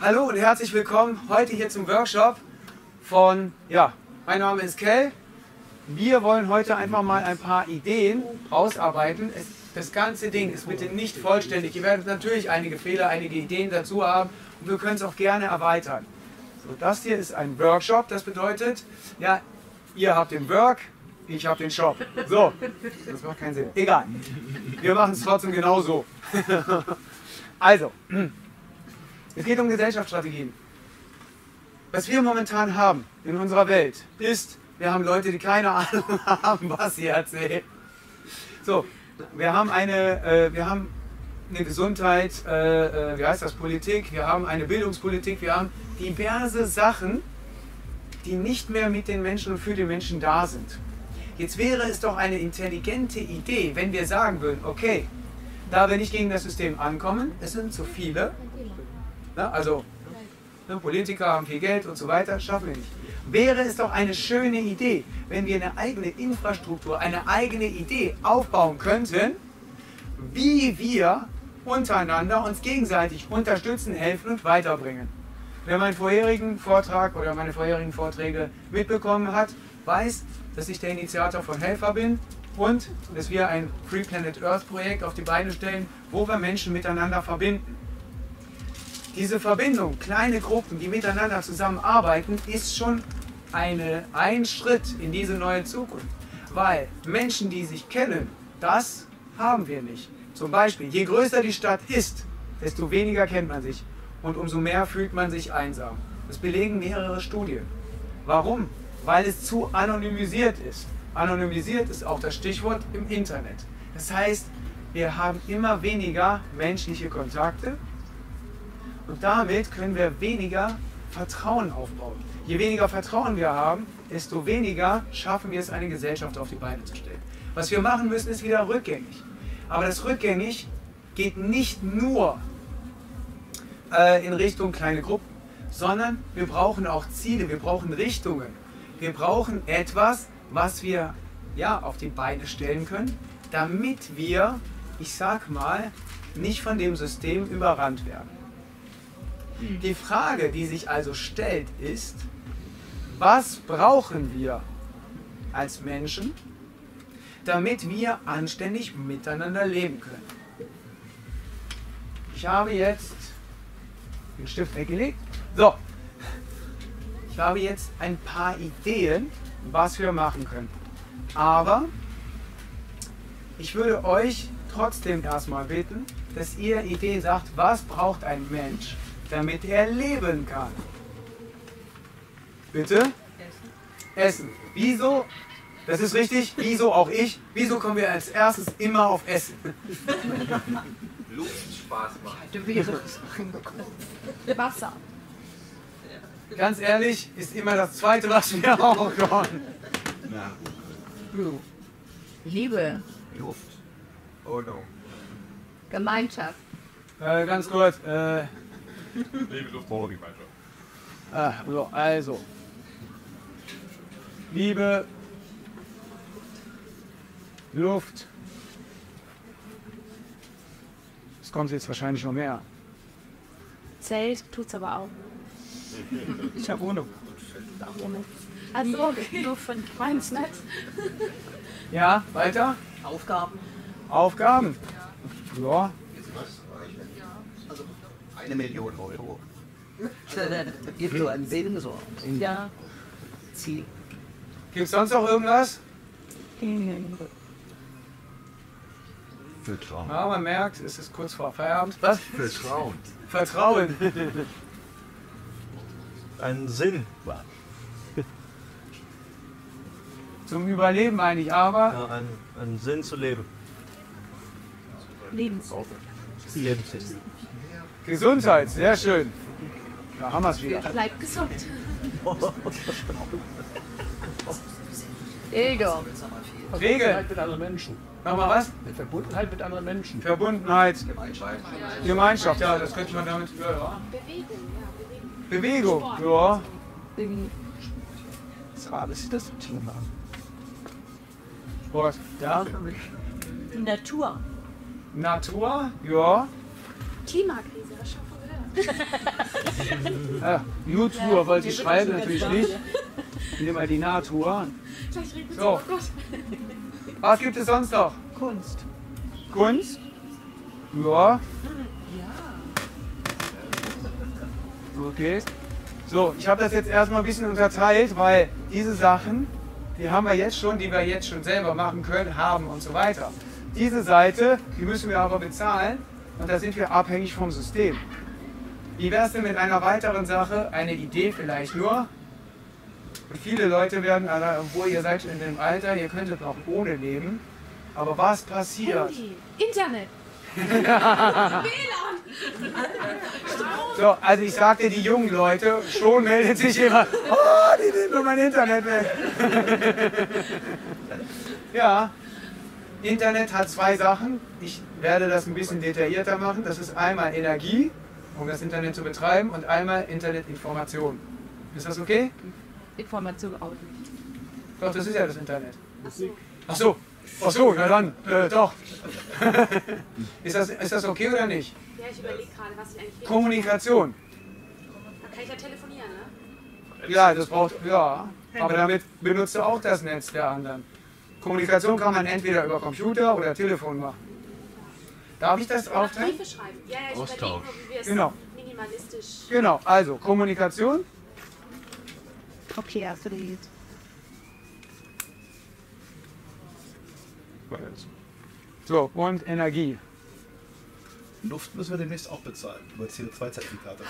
Hallo und herzlich willkommen heute hier zum Workshop von, mein Name ist Kell. Wir wollen heute einfach mal ein paar Ideen ausarbeiten. Das ganze Ding ist bitte nicht vollständig. Ihr werdet natürlich einige Fehler, einige Ideen dazu haben und wir können es auch gerne erweitern. So, das hier ist ein Workshop, das bedeutet, ja, ihr habt den Work, ich habe den Shop. So, das macht keinen Sinn. Egal, wir machen es trotzdem genauso. Also, es geht um Gesellschaftsstrategien. Was wir momentan haben in unserer Welt ist, wir haben Leute, die keine Ahnung haben, was sie erzählen. So, wir haben eine Gesundheit, wie heißt das, Politik, wir haben eine Bildungspolitik, wir haben diverse Sachen, die nicht mehr mit den Menschen und für die Menschen da sind. Jetzt wäre es doch eine intelligente Idee, wenn wir sagen würden, okay, da wir nicht gegen das System ankommen, es sind zu viele, also Politiker haben viel Geld und so weiter, schaffen wir nicht. Wäre es doch eine schöne Idee, wenn wir eine eigene Infrastruktur, eine eigene Idee aufbauen könnten, wie wir untereinander uns gegenseitig unterstützen, helfen und weiterbringen. Wer meinen vorherigen Vortrag oder meine vorherigen Vorträge mitbekommen hat, weiß, dass ich der Initiator von Helfer bin und dass wir ein Free Planet Earth Projekt auf die Beine stellen, wo wir Menschen miteinander verbinden. Diese Verbindung, kleine Gruppen, die miteinander zusammenarbeiten, ist schon ein Schritt in diese neue Zukunft. Weil Menschen, die sich kennen, das haben wir nicht. Zum Beispiel, je größer die Stadt ist, desto weniger kennt man sich und umso mehr fühlt man sich einsam. Das belegen mehrere Studien. Warum? Weil es zu anonymisiert ist. Anonymisiert ist auch das Stichwort im Internet. Das heißt, wir haben immer weniger menschliche Kontakte und damit können wir weniger Vertrauen aufbauen. Je weniger Vertrauen wir haben, desto weniger schaffen wir es, eine Gesellschaft auf die Beine zu stellen. Was wir machen müssen, ist wieder rückgängig. Aber das rückgängig geht nicht nur in Richtung kleine Gruppen, sondern wir brauchen auch Ziele, wir brauchen Richtungen. Wir brauchen etwas, was wir auf die Beine stellen können, damit wir, ich sag mal, nicht von dem System überrannt werden. Die Frage, die sich also stellt, ist, was brauchen wir als Menschen, damit wir anständig miteinander leben können? Ich habe jetzt den Stift weggelegt. So, ich habe jetzt ein paar Ideen, was wir machen können. Aber ich würde euch trotzdem erstmal bitten, dass ihr Ideen sagt, was braucht ein Mensch, damit er leben kann. Bitte? Essen. Essen. Wieso? Das ist richtig. Wieso auch ich? Wieso kommen wir als erstes immer auf Essen? Luft Spaß macht. Wasser. Ganz ehrlich, ist immer das Zweite, was wir auch kommen. Liebe. Luft. Oh no. Gemeinschaft. Ganz kurz. Liebe Luft, Gemeinschaft. So, also. Liebe Luft. Es kommt jetzt wahrscheinlich noch mehr. Zelt tut's aber auch. Ich habe Wohnung. Also, nur von meins nicht. Ja, weiter? Aufgaben. Aufgaben? Ja. Also 1 Million Euro. Gibt so ein Bild, so ein Ja. Ziel. Gibt es sonst noch irgendwas? Vertrauen. Ja, man merkt, es ist kurz vor Feierabend. Was? Vertrauen. Vertrauen. Einen Sinn. Zum Überleben eigentlich, aber Ja, einen Sinn zu leben. Lebenssinn. Lebenssinn. Gesundheit, sehr schön. Da haben wir es wieder. Bleib gesund. Bildung. Regeln. Mit anderen Menschen. Nochmal was? Mit Verbundenheit mit anderen Menschen. Verbundenheit. Gemeinschaft, ja, das könnte man damit. Ja. Bewegung, ja. Was ist das Thema? Sport, ja. Natur. Natur, ja. Klimakrise, das schon gehört. Natur wollte ich schreiben, natürlich nicht. Ich nehme mal die Natur. So. Was gibt es sonst noch? Kunst. Kunst? Ja. Okay. So, ich habe das jetzt erstmal ein bisschen unterteilt, weil diese Sachen, die haben wir jetzt schon, die wir jetzt schon selber machen können, haben und so weiter. Diese Seite, die müssen wir aber bezahlen und da sind wir abhängig vom System. Wie wäre es denn mit einer weiteren Sache, eine Idee vielleicht nur? Und viele Leute werden, obwohl ihr seid in dem Alter, ihr könntet noch ohne leben, aber was passiert? Handy, Internet. So, also ich sagte, die jungen Leute, schon meldet sich jemand, oh, die nehmen mir mein Internet weg. Ja, Internet hat zwei Sachen. Ich werde das ein bisschen detaillierter machen. Das ist einmal Energie, um das Internet zu betreiben, und einmal Internetinformation. Ist das okay? Information auch. Doch, das ist ja das Internet. Ach so, na dann, doch. Ist das okay oder nicht? Ja, ich überlege gerade, was ich eigentlich will. Kommunikation. Da kann ich ja telefonieren, ne? Ja, das braucht, ja. Aber damit benutzt du auch das Netz der anderen. Kommunikation kann man entweder über Computer oder Telefon machen. Darf ich das Oder aufteilen? Briefe schreiben. Ja, ich überlege Austausch. nur, wie wir es Genau. minimalistisch... Genau, also Kommunikation. Okay, hast du die jetzt? So, und Energie. Luft müssen wir demnächst auch bezahlen, über CO2-Zertifikate.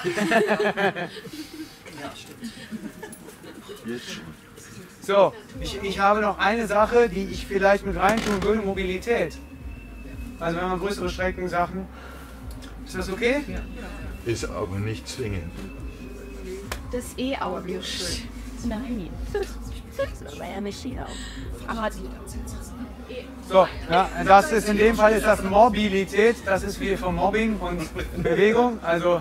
So, ich habe noch eine Sache, die ich vielleicht mit reintun würde, Mobilität. Also wenn man größere Streckensachen. Ist das okay? Ist aber nicht zwingend. Das E-Auto. Nein. Das war ja nicht E-Auto. Aber So, ja, das ist in dem Fall ist das Mobilität, das ist wie von Mobbing und Bewegung, also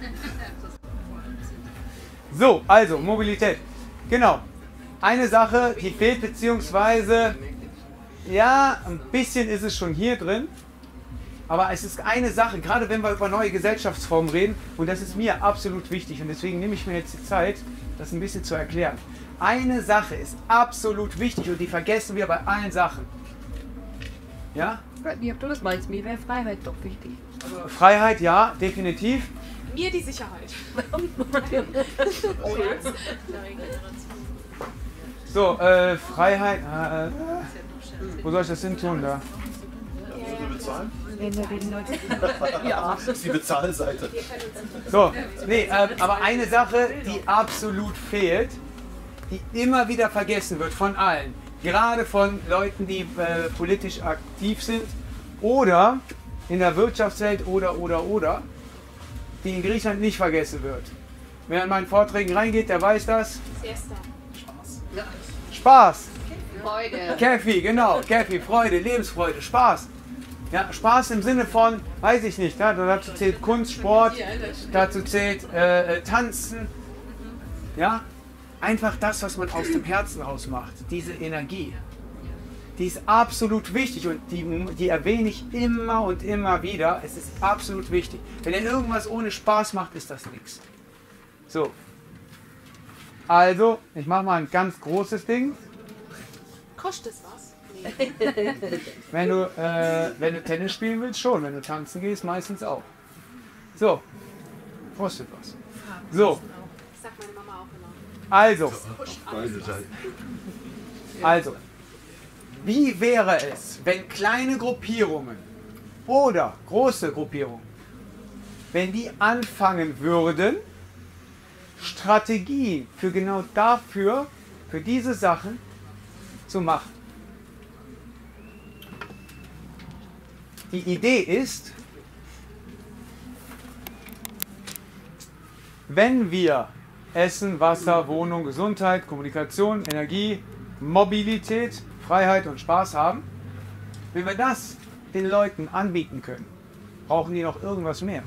so, also Mobilität, genau, eine Sache, die fehlt, beziehungsweise, ja, ein bisschen ist es schon hier drin, aber es ist eine Sache, gerade wenn wir über neue Gesellschaftsformen reden, und das ist mir absolut wichtig und deswegen nehme ich mir jetzt die Zeit, das ein bisschen zu erklären. Eine Sache ist absolut wichtig und die vergessen wir bei allen Sachen. Ja? ich weiß nicht, ob du das meinst. Mir wäre Freiheit doch wichtig. Freiheit, ja, definitiv. Mir die Sicherheit. So, Freiheit. Wo soll ich das hin tun da? Ja. Das ist die Bezahlseite. So, nee, aber eine Sache, die absolut fehlt, die immer wieder vergessen wird von allen. Gerade von Leuten, die politisch aktiv sind oder in der Wirtschaftswelt oder, die in Griechenland nicht vergessen wird. Wer in meinen Vorträgen reingeht, der weiß das. Siesta. Spaß. Freude. Käffi, genau. Käffi, Freude, Lebensfreude, Spaß. Ja, Spaß im Sinne von, weiß ich nicht, ja, dazu zählt Kunst, Sport, dazu zählt Tanzen. Ja, einfach das, was man aus dem Herzen raus macht, diese Energie. Die ist absolut wichtig und die erwähne ich immer und immer wieder. Es ist absolut wichtig. Wenn ihr irgendwas ohne Spaß macht, ist das nichts. So. Also, ich mache mal ein ganz großes Ding. Kostet es was? Nee. Wenn du Tennis spielen willst, schon. Wenn du tanzen gehst, meistens auch. So. Kostet was. So. Das sagt meine Mama auch immer. Also. Pusht alles. Also. Wie wäre es, wenn kleine Gruppierungen oder große Gruppierungen, wenn die anfangen würden, Strategien für genau dafür, für diese Sachen zu machen? Die Idee ist, wenn wir Essen, Wasser, Wohnung, Gesundheit, Kommunikation, Energie, Mobilität, Freiheit und Spaß haben, wenn wir das den Leuten anbieten können, brauchen die noch irgendwas mehr?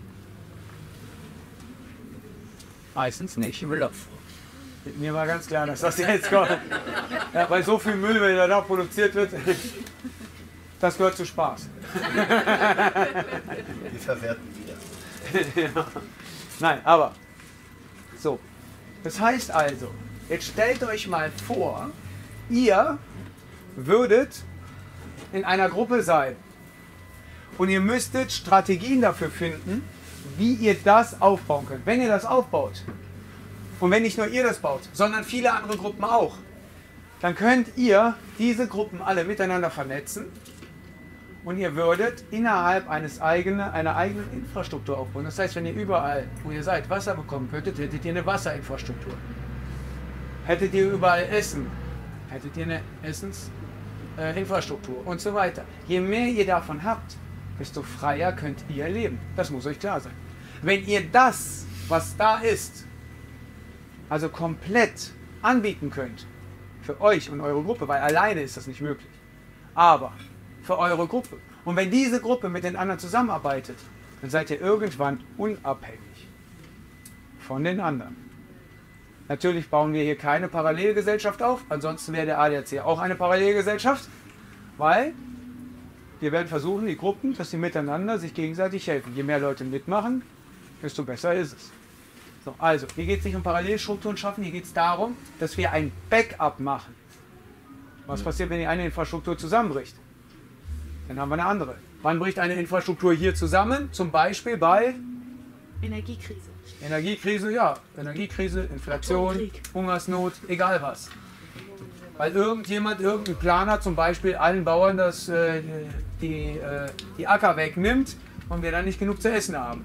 Meistens nicht. Mir war ganz klar, dass das jetzt kommt. Ja, weil so viel Müll, der da produziert wird, das gehört zu Spaß. Wir verwerten wieder. Ja. Nein, aber so. Das heißt also, jetzt stellt euch mal vor, ihr würdet in einer Gruppe sein und ihr müsstet Strategien dafür finden, wie ihr das aufbauen könnt. Wenn ihr das aufbaut und wenn nicht nur ihr das baut, sondern viele andere Gruppen auch, dann könnt ihr diese Gruppen alle miteinander vernetzen und ihr würdet innerhalb einer eigenen Infrastruktur aufbauen. Das heißt, wenn ihr überall, wo ihr seid, Wasser bekommen könntet, hättet ihr eine Wasserinfrastruktur. Hättet ihr überall Essen, hättet ihr eine Essensinfrastruktur und so weiter. Je mehr ihr davon habt, desto freier könnt ihr leben. Das muss euch klar sein. Wenn ihr das, was da ist, also komplett anbieten könnt, für euch und eure Gruppe, weil alleine ist das nicht möglich, aber für eure Gruppe. Und wenn diese Gruppe mit den anderen zusammenarbeitet, dann seid ihr irgendwann unabhängig von den anderen. Natürlich bauen wir hier keine Parallelgesellschaft auf, ansonsten wäre der ADAC auch eine Parallelgesellschaft, weil wir werden versuchen, die Gruppen, dass sie miteinander sich gegenseitig helfen. Je mehr Leute mitmachen, desto besser ist es. So, also, hier geht es nicht um Parallelstrukturen schaffen, hier geht es darum, dass wir ein Backup machen. Was passiert, wenn die eine Infrastruktur zusammenbricht? Dann haben wir eine andere. Wann bricht eine Infrastruktur hier zusammen? Zum Beispiel bei Energiekrise. Energiekrise, ja. Energiekrise, Inflation, Hungersnot, egal was. Weil irgendein Planer zum Beispiel allen Bauern die Acker wegnimmt und wir dann nicht genug zu essen haben.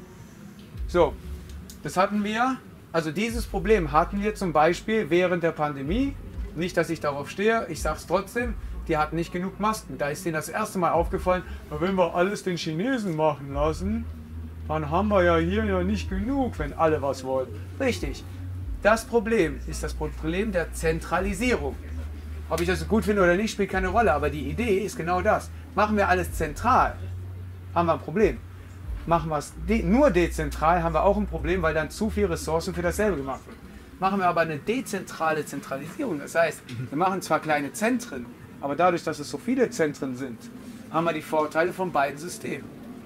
So, das hatten wir, also dieses Problem hatten wir zum Beispiel während der Pandemie. Nicht, dass ich darauf stehe, ich sage es trotzdem, die hatten nicht genug Masken. Da ist denen das erste Mal aufgefallen, wenn wir alles den Chinesen machen lassen, dann haben wir ja hier ja nicht genug, wenn alle was wollen. Richtig. Das Problem ist das Problem der Zentralisierung. Ob ich das gut finde oder nicht, spielt keine Rolle, aber die Idee ist genau das. Machen wir alles zentral, haben wir ein Problem. Machen wir es nur dezentral, haben wir auch ein Problem, weil dann zu viele Ressourcen für dasselbe gemacht wird. Machen wir aber eine dezentrale Zentralisierung, das heißt, wir machen zwar kleine Zentren, aber dadurch, dass es so viele Zentren sind, haben wir die Vorteile von beiden Systemen.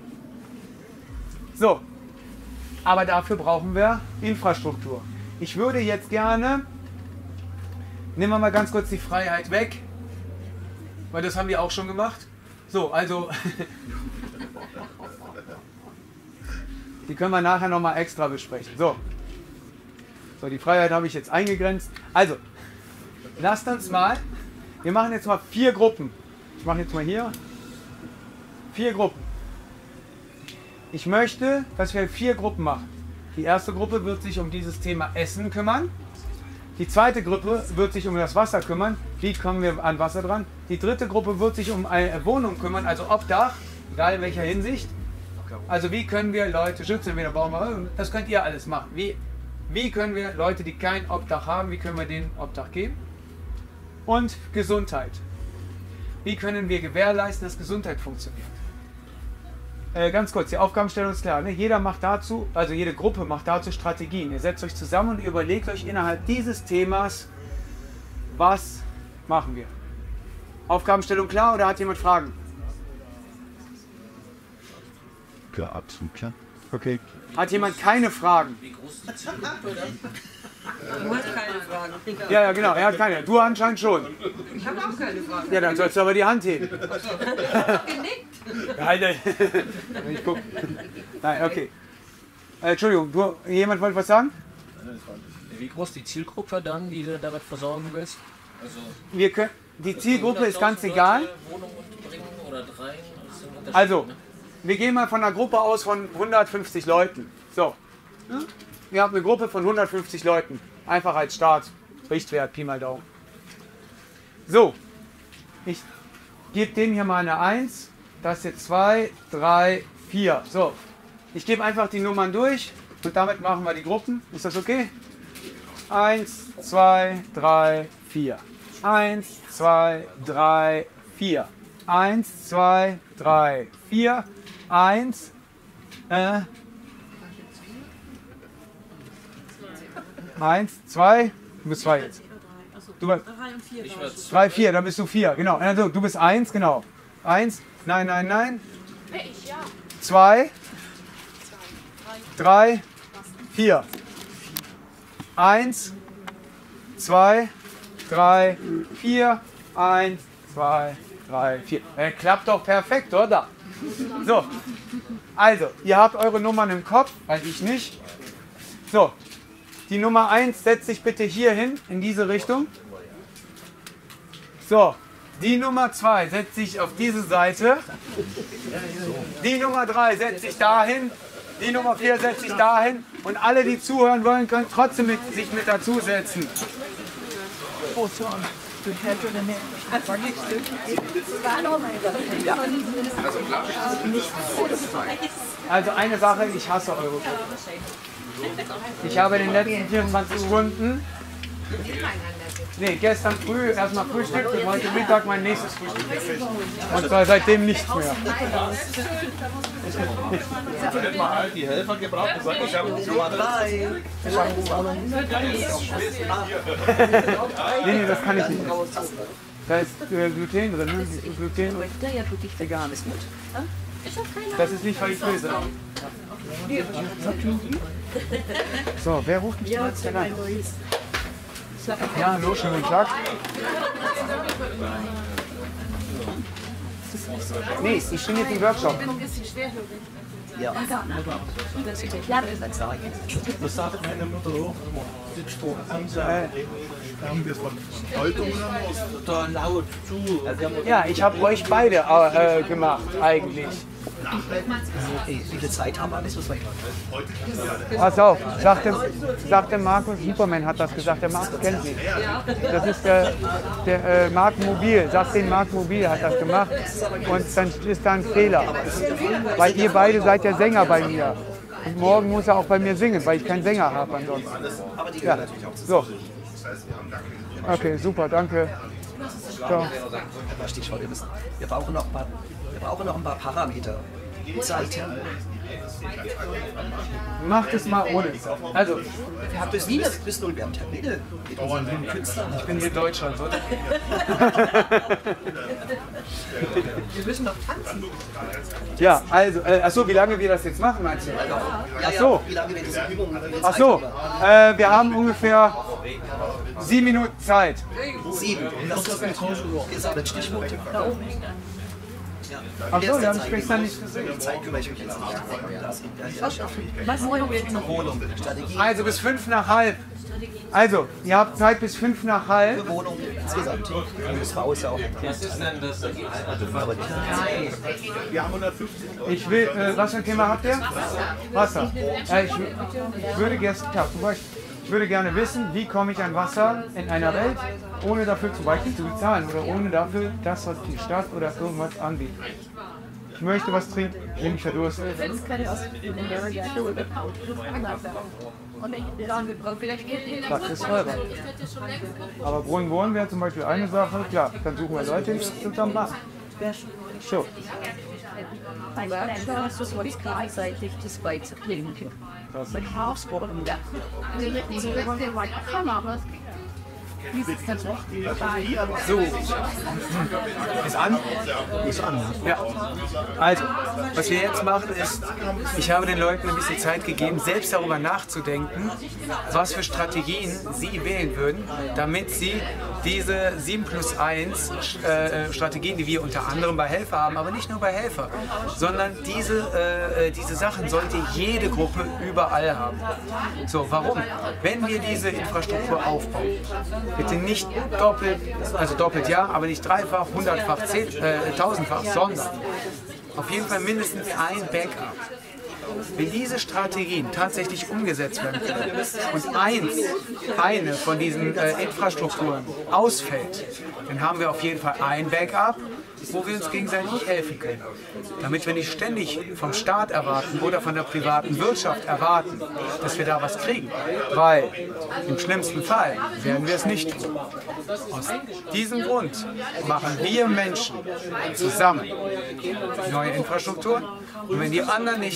So, aber dafür brauchen wir Infrastruktur. Ich würde jetzt gerne, nehmen wir mal ganz kurz die Freiheit weg, weil das haben wir auch schon gemacht. So, also, die können wir nachher nochmal extra besprechen. So, die Freiheit habe ich jetzt eingegrenzt. Also, lasst uns mal, wir machen jetzt mal 4 Gruppen. Ich mache jetzt mal hier 4 Gruppen. Ich möchte, dass wir 4 Gruppen machen. Die erste Gruppe wird sich um dieses Thema Essen kümmern. Die zweite Gruppe wird sich um das Wasser kümmern. Wie kommen wir an Wasser dran? Die dritte Gruppe wird sich um eine Wohnung kümmern, also Obdach, egal in welcher Hinsicht. Also wie können wir Leute schützen, wenn bauen wir, das könnt ihr alles machen. Wie können wir Leute, die kein Obdach haben, wie können wir denen Obdach geben? Und Gesundheit. Wie können wir gewährleisten, dass Gesundheit funktioniert? Ganz kurz, die Aufgabenstellung ist klar. Ne? Jeder macht dazu, also jede Gruppe macht dazu Strategien. Ihr setzt euch zusammen und überlegt euch innerhalb dieses Themas, was machen wir. Aufgabenstellung klar oder hat jemand Fragen? Klar, absolut klar. Okay. Hat jemand keine Fragen? Wie groß ist die Zielgruppe dann? Du hast keine Fragen. Ja, genau, er hat keine. Du anscheinend schon. Ich habe auch keine Fragen. Ja, dann sollst du aber die Hand heben. Genickt. Alter. Ich guck. Nein, okay. Entschuldigung, jemand wollte was sagen? Wie groß die Zielgruppe dann, die du damit versorgen willst? Also Die Zielgruppe ist ganz egal. Wohnung unterbringen oder 3? Also, wir gehen mal von einer Gruppe aus von 150 Leuten. So. Wir haben eine Gruppe von 150 Leuten. Einfach als Start. Richtwert, Pi mal Daumen. So. Ich gebe dem hier mal eine 1. Das hier 2, 3, 4. So. Ich gebe einfach die Nummern durch und damit machen wir die Gruppen. Ist das okay? 1, 2, 3, 4. 1, 2, 3, 4. 1, 2, 3, 4. 1, 1, 2, du bist 2 jetzt. Du bist 3, 4, dann bist du 4, genau. Also, du bist 1, genau. 1, nein. Ich, ja. 2, 3, 4. 1, 2, 3, 4. 1, 2, 3, 4. Klappt doch perfekt, oder? So, also, ihr habt eure Nummern im Kopf, weil ich nicht. So, die Nummer 1 setzt sich bitte hier hin, in diese Richtung. So, die Nummer 2 setzt sich auf diese Seite. Die Nummer 3 setzt sich dahin. Die Nummer 4 setzt sich dahin. Und alle, die zuhören wollen, können trotzdem sich mit dazusetzen. Also eine Sache, ich hasse Euro. Ich habe in den letzten 24 Stunden, gestern früh erstmal Frühstück und heute Mittag mein nächstes Frühstück gekriegt. Und zwar seitdem nichts mehr. Ich habe mal die Helfer gebraucht und gesagt, ich habe Nummer 3. Nee, das kann ich nicht. Da ist Gluten drin, ne? Gluten. Vegan ist gut. Das ist nicht, weil ich böse bin. So, wer ruft mich jetzt denn an? Ja, hallo, schönen guten Tag. Nee, ich bin jetzt im Workshop. Ja. Das sagt meine Mutter auch. Haben wir von Deutung oder laut zu? Ja, ich habe euch beide gemacht, eigentlich. Wie viel Zeit haben wir? Das muss man Pass auf, sagte Markus, Superman hat das gesagt, der Markus kennt mich. Das ist der Marc Mobil, sagt den Marc Mobil hat das gemacht und dann ist da ein Fehler. Weil ihr beide seid ja Sänger bei mir. Und morgen muss er auch bei mir singen, weil ich keinen Sänger habe ansonsten. Ja, so. Okay, super, danke. Ciao. Stichwort, wir brauchen noch ein paar Parameter. Zeit. Macht es mal ohne. Also, Bist du ein Termine mit unseren Künstlern? ich bin hier Deutschland, oder? Wir müssen noch tanzen. Ja, also, achso, wie lange wir das jetzt machen, meinst du? Ja, Ach so. Wie lange wir diese Übung Ach so, wir haben ungefähr 7 Minuten Zeit. 7. Das ist ihr sagt Stichworte. Ach so, wir haben es gestern nicht gesehen. Die Zeit kümmere ich mich jetzt nicht. Was wollen wir jetzt? Wohnung, Strategie, Also bis 5 nach halb. Also, ihr habt Zeit bis 5 nach halb. Wohnung insgesamt. Das Frau ist ja auch. Wir haben 150. Ich will, was für ein Thema habt ihr? Wasser. Ich würde gerne wissen, wie komme ich an Wasser in einer Welt, ohne dafür zum Beispiel zu bezahlen oder ohne dafür das, was die Stadt oder irgendwas anbietet. Ich möchte was trinken, wenn ich verdurste. Das ist teurer. Aber Brunnen wäre zum Beispiel eine Sache, klar, dann suchen wir Leute, die das zusammen machen. So. Ein Workshop ist was gleichzeitig das beizubringen. Mit Hausbohren. So. Ist an? Ist an. Ja. Also, was wir jetzt machen ist, ich habe den Leuten ein bisschen Zeit gegeben, selbst darüber nachzudenken, was für Strategien sie wählen würden, damit sie diese 7+1 Strategien, die wir unter anderem bei Helfer haben, aber nicht nur bei Helfer, sondern diese Sachen sollte jede Gruppe überall haben. So, warum? Wenn wir diese Infrastruktur aufbauen, bitte nicht doppelt, also doppelt ja, aber nicht dreifach, hundertfach, tausendfach, sondern auf jeden Fall mindestens ein Backup. Wenn diese Strategien tatsächlich umgesetzt werden können und eine von diesen Infrastrukturen ausfällt, dann haben wir auf jeden Fall ein Backup, wo wir uns gegenseitig helfen können. Damit wir nicht ständig vom Staat erwarten oder von der privaten Wirtschaft erwarten, dass wir da was kriegen. Weil im schlimmsten Fall werden wir es nicht tun. Aus diesem Grund machen wir Menschen zusammen neue Infrastruktur. Und wenn die anderen nicht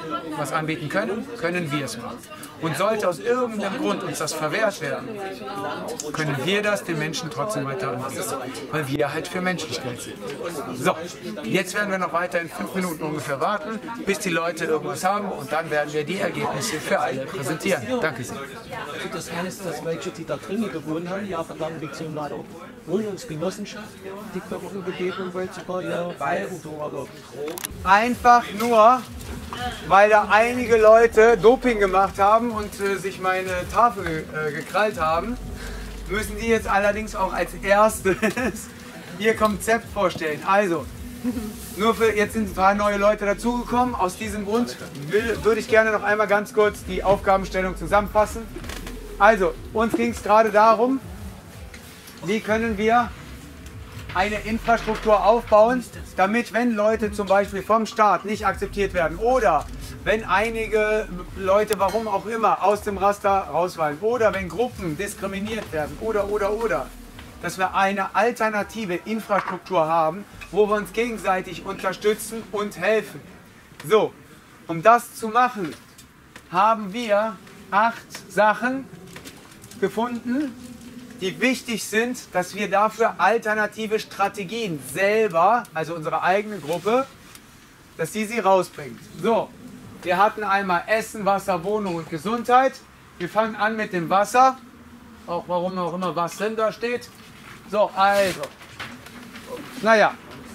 was anbieten können, können wir es machen. Und sollte aus irgendeinem Grund uns das verwehrt werden, können wir das den Menschen trotzdem weiter anbieten, weil wir halt für Menschlichkeit sind. So, jetzt werden wir noch weiter in 5 Minuten ungefähr warten, bis die Leute irgendwas haben und dann werden wir die Ergebnisse für alle präsentieren. Danke sehr. Das heißt, dass welche, die da drin gewohnt haben, ja verdammt beziehungsweise Wohnungsgenossenschaft, die Verordnung gegeben und wollte sogar ihre Reihe oder Einfach nur, weil da einige Leute Doping gemacht haben und sich meine Tafel gekrallt haben, müssen die jetzt allerdings auch als erstes ihr Konzept vorstellen. Also, nur für jetzt sind ein paar neue Leute dazugekommen. Aus diesem Grund würde ich gerne noch einmal ganz kurz die Aufgabenstellung zusammenfassen. Also, uns ging es gerade darum, wie können wir eine Infrastruktur aufbauen, damit, wenn Leute zum Beispiel vom Staat nicht akzeptiert werden oder wenn einige Leute, warum auch immer, aus dem Raster rausfallen oder wenn Gruppen diskriminiert werden oder, dass wir eine alternative Infrastruktur haben, wo wir uns gegenseitig unterstützen und helfen. So, um das zu machen, haben wir 8 Sachen gefunden, die wichtig sind, dass wir dafür alternative Strategien selber, also unsere eigene Gruppe, dass sie rausbringt. So, wir hatten einmal Essen, Wasser, Wohnung und Gesundheit. Wir fangen an mit dem Wasser, auch warum auch immer was drin da steht. So, also, naja,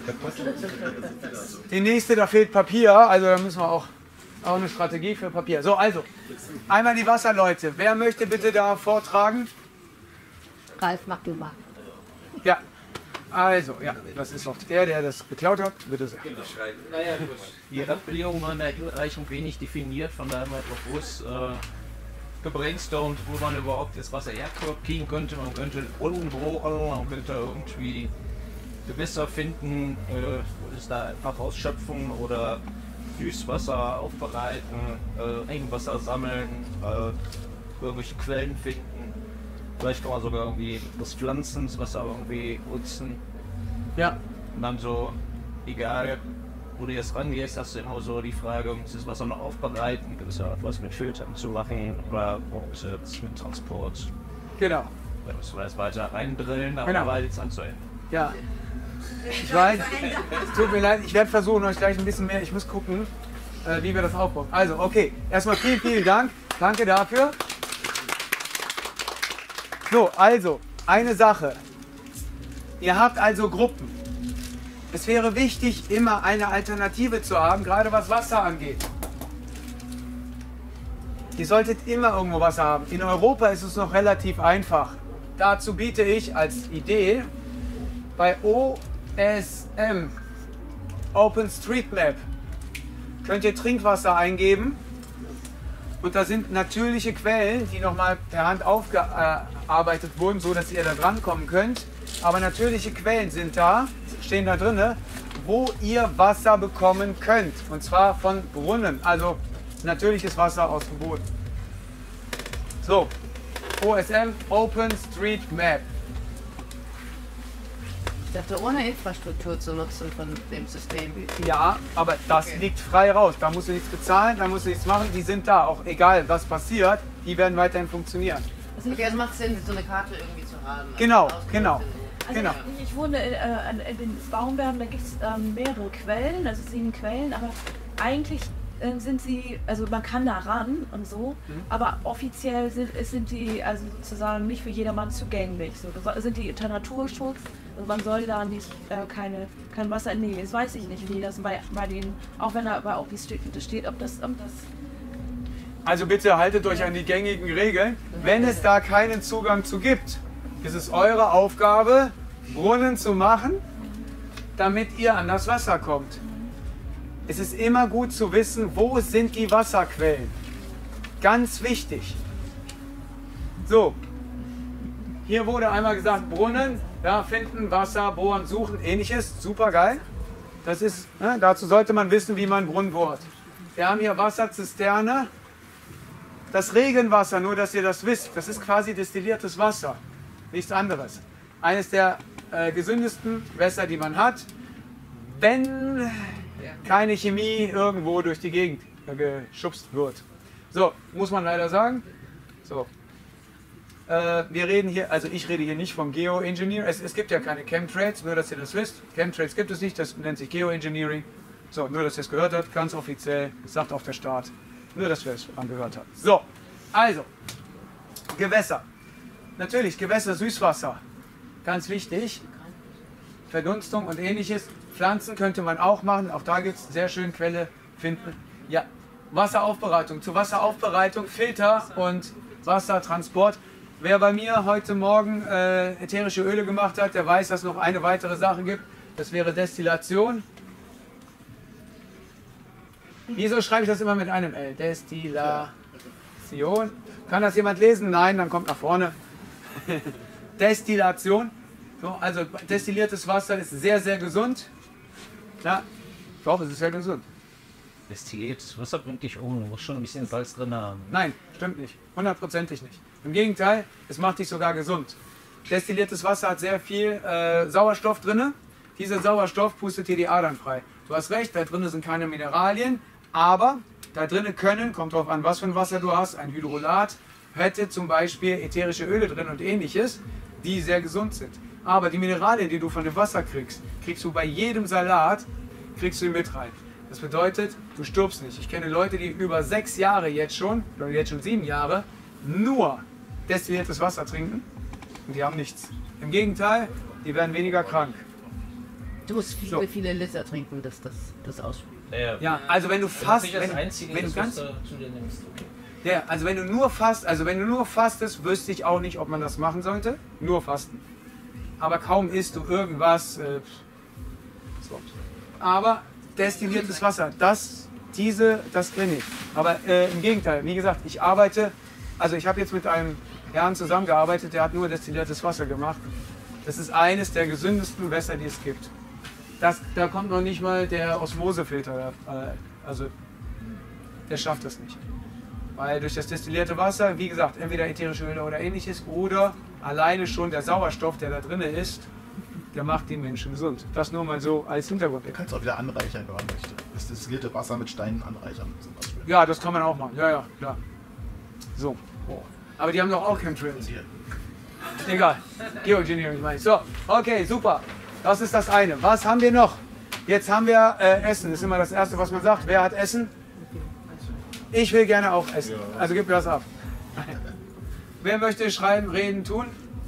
die nächste, da fehlt Papier, also da müssen wir auch eine Strategie für Papier. So, also, einmal die Wasserleute. Wer möchte bitte da vortragen? Ralf, mach du mal. Ja, also, ja, das ist noch der das geklaut hat. Bitte sehr. Die Radbedingungen waren eigentlich wenig definiert, von daher haben wir bewusst gebrainstormt, wo man überhaupt das Wasser herkriegen könnte. Man könnte unten bohren, man könnte irgendwie Gewässer finden, wo es da einfach Ausschöpfung oder Süßwasser aufbereiten, Regenwasser sammeln, irgendwelche Quellen finden. Vielleicht kann man sogar irgendwie das Pflanzenwasser irgendwie nutzen. Ja. Und dann so, egal wo du jetzt rangehst, hast du immer so die Frage, muss das Wasser noch aufbereiten, gibt es ja was mit Filtern zu machen oder mit Transport. Genau. Da müssen wir jetzt weiter reindrillen, aber Genau. weil jetzt an zu Ende. Ja. Ich weiß, es tut mir leid, ich werde versuchen, euch gleich ein bisschen mehr, ich muss gucken, wie wir das aufbauen. Also, okay, erstmal vielen Dank. Danke dafür. So, also, eine Sache. Ihr habt also Gruppen. Es wäre wichtig, immer eine Alternative zu haben, gerade was Wasser angeht. Ihr solltet immer irgendwo Wasser haben. In Europa ist es noch relativ einfach. Dazu biete ich als Idee bei OSM, OpenStreetMap, könnt ihr Trinkwasser eingeben. Und da sind natürliche Quellen, die nochmal per Hand aufgearbeitet wurden, so dass ihr da dran kommen könnt. Aber natürliche Quellen sind da, stehen da drin, wo ihr Wasser bekommen könnt. Und zwar von Brunnen, also natürliches Wasser aus dem Boden. So, OSM, OpenStreetMap. Ich dachte, ohne Infrastruktur zu nutzen von dem System. Ja, aber das liegt frei raus. Da musst du nichts bezahlen, da musst du nichts machen. Die sind da, auch egal was passiert, die werden weiterhin funktionieren. Okay, es macht Sinn, so eine Karte irgendwie zu haben. Genau, genau. Also Genau. ich wohne in den Baumbergen, da gibt es mehrere Quellen, also 7 Quellen, aber eigentlich sind sie, also man kann da ran und so, aber offiziell sind die also sozusagen nicht für jedermann zugänglich. So, sind die unter Naturschutz, also man soll da nicht kein Wasser nehmen. Das weiß ich nicht, wie das bei denen, auch wenn da aber auch wie steht, ob das Also bitte haltet euch an die gängigen Regeln. Wenn es da keinen Zugang zu gibt, ist es eure Aufgabe, Brunnen zu machen, damit ihr an das Wasser kommt. Es ist immer gut zu wissen, wo sind die Wasserquellen. Ganz wichtig. So, hier wurde einmal gesagt, Brunnen, ja, finden, Wasser, bohren, suchen, ähnliches. Super geil. Das ist, dazu sollte man wissen, wie man Brunnen bohrt. Wir haben hier Wasserzisterne. Das Regenwasser, nur dass ihr das wisst, das ist quasi destilliertes Wasser. Nichts anderes. Eines der gesündesten Wässer, die man hat, wenn keine Chemie irgendwo durch die Gegend geschubst wird. So, muss man leider sagen. So. Wir reden hier, also ich rede hier nicht vom Geoengineer. Es gibt ja keine Chemtrails, nur dass ihr das wisst. Chemtrails gibt es nicht, das nennt sich Geoengineering. So, nur dass ihr es gehört habt, ganz offiziell, sagt auch der Staat. Nur, dass wir es angehört haben. So, also, Gewässer. Natürlich, Gewässer, Süßwasser. Ganz wichtig. Verdunstung und ähnliches. Pflanzen könnte man auch machen. Auch da gibt es sehr schön Quelle finden. Ja, Wasseraufbereitung. Zur Wasseraufbereitung, Filter und Wassertransport. Wer bei mir heute Morgen ätherische Öle gemacht hat, der weiß, dass es noch eine weitere Sache gibt. Das wäre Destillation. Wieso schreibe ich das immer mit einem L? Destillation. Kann das jemand lesen? Nein, dann kommt nach vorne. Destillation. So, also destilliertes Wasser ist sehr, sehr gesund. Ja, doch, es ist sehr gesund. Destilliertes Wasser bringt dich um, du musst schon ein bisschen Salz drin haben. Nein, stimmt nicht. 100%ig nicht. Im Gegenteil, es macht dich sogar gesund. Destilliertes Wasser hat sehr viel Sauerstoff drin. Dieser Sauerstoff pustet dir die Adern frei. Du hast recht, da drin sind keine Mineralien, aber da drinnen können, kommt drauf an, was für ein Wasser du hast, ein Hydrolat, hätte zum Beispiel ätherische Öle drin und ähnliches, die sehr gesund sind. Aber die Mineralien, die du von dem Wasser kriegst, kriegst du bei jedem Salat, kriegst du mit rein. Das bedeutet, du stirbst nicht. Ich kenne Leute, die über 6 Jahre jetzt schon, oder jetzt schon 7 Jahre, nur destilliertes Wasser trinken und die haben nichts. Im Gegenteil, die werden weniger krank. Du musst viele, viele Liter trinken, dass das ausspielt. Ja, also wenn du fast, Das ist das Einzige, wenn du das, ganz, was du zu dir nimmst. Okay. ja, also wenn du nur fastest, wüsste ich auch nicht, ob man das machen sollte. Nur fasten. Aber kaum isst du irgendwas. So. Aber destilliertes Wasser, das kenne ich. Aber im Gegenteil, wie gesagt, ich habe jetzt mit einem Herrn zusammengearbeitet, der hat nur destilliertes Wasser gemacht. Das ist eines der gesündesten Wässer, die es gibt. Da kommt noch nicht mal der Osmosefilter, also der schafft das nicht. Weil durch das destillierte Wasser, wie gesagt, entweder ätherische Öle oder ähnliches oder alleine schon der Sauerstoff, der da drin ist, der macht den Menschen gesund. Das nur mal so als Hintergrund. Er kann es auch wieder anreichern, wenn man möchte. Das destillierte Wasser mit Steinen anreichern zum Beispiel. Ja, das kann man auch machen. Ja, klar. So. Aber die haben doch auch Chemtrails. Egal. Geoengineering meine ich. So, okay, super. Das ist das eine. Was haben wir noch? Jetzt haben wir Essen. Das ist immer das Erste, was man sagt. Wer hat Essen? Ich will gerne auch essen. Also gib mir das ab. Wer möchte schreiben, reden, tun?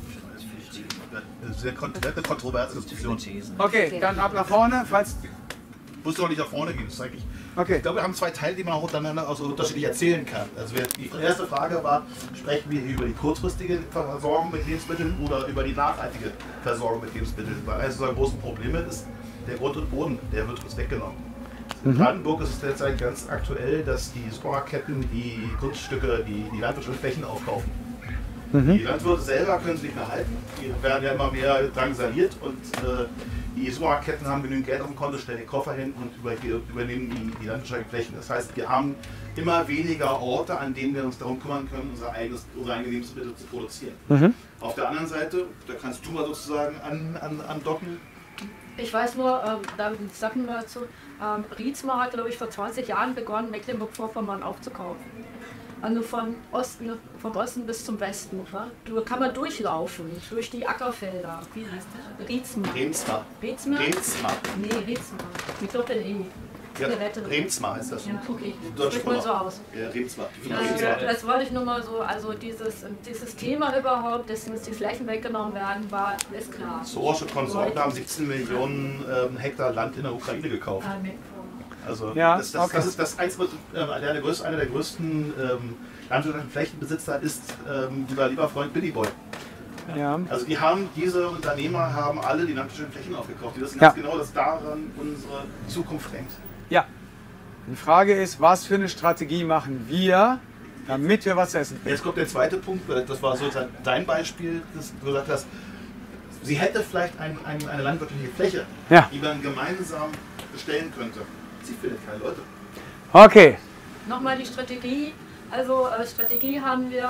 Sehr kontroverse Diskussion. Okay, dann ab nach vorne. Falls Musst du auch nicht nach vorne gehen, das zeige ich. okay. Ich glaube, wir haben 2 Teile, die man auch untereinander also unterschiedlich erzählen kann. Also die erste Frage war, sprechen wir hier über die kurzfristige Versorgung mit Lebensmitteln oder über die nachhaltige Versorgung mit Lebensmitteln? Weil eines unserer großen Probleme ist, der Grund und Boden, der wird uns weggenommen. In Brandenburg ist es derzeit ganz aktuell, dass die Supermarktketten die Grundstücke, die landwirtschaftlichen Flächen aufkaufen. Die Landwirte selber können sie nicht mehr halten, die werden ja immer mehr drangsaliert und die Supermarktketten haben genügend Geld auf dem Konto, stellen den Koffer hin und übernehmen die landwirtschaftlichen Flächen. Das heißt, wir haben immer weniger Orte, an denen wir uns darum kümmern können, unsere eigenen Lebensmittel zu produzieren. Auf der anderen Seite, da kannst du mal sozusagen andocken. Ich weiß nur, David, sag mir mal dazu, Rietzmar hat, glaube ich, vor 20 Jahren begonnen, Mecklenburg-Vorpommern aufzukaufen. Also vom Osten bis zum Westen. Ja? Da kann man durchlaufen, durch die Ackerfelder. Wie heißt das? Rietzmar. Remsmar. Rietzmar? Remsmar. Nee, Rietzmar. Mit Doppel-E. Ja, Remsmar ist das. Ja, okay. Deutsch Spricht man so aus. Ja, Remsmar. Das wollte ich nur mal so, also dieses Thema überhaupt, dass uns die Flächen weggenommen werden, ist klar. Historische Konsorten haben 17 Millionen Hektar Land in der Ukraine gekauft. Also Ja, das okay. ist das einer der größten landwirtschaftlichen Flächenbesitzer ist unser lieber Freund Billy Boy. Ja. Also diese Unternehmer haben alle die landwirtschaftlichen Flächen aufgekauft. Die wissen Ja. ganz genau, dass daran unsere Zukunft hängt. Ja. Die Frage ist, was für eine Strategie machen wir, damit wir was essen? Jetzt kommt der zweite Punkt, das war so dein Beispiel, dass du gesagt hast, sie hätte vielleicht eine landwirtschaftliche Fläche, Ja. die man gemeinsam bestellen könnte. Sie findet keine Leute. Okay. Nochmal die Strategie. Also Strategie haben wir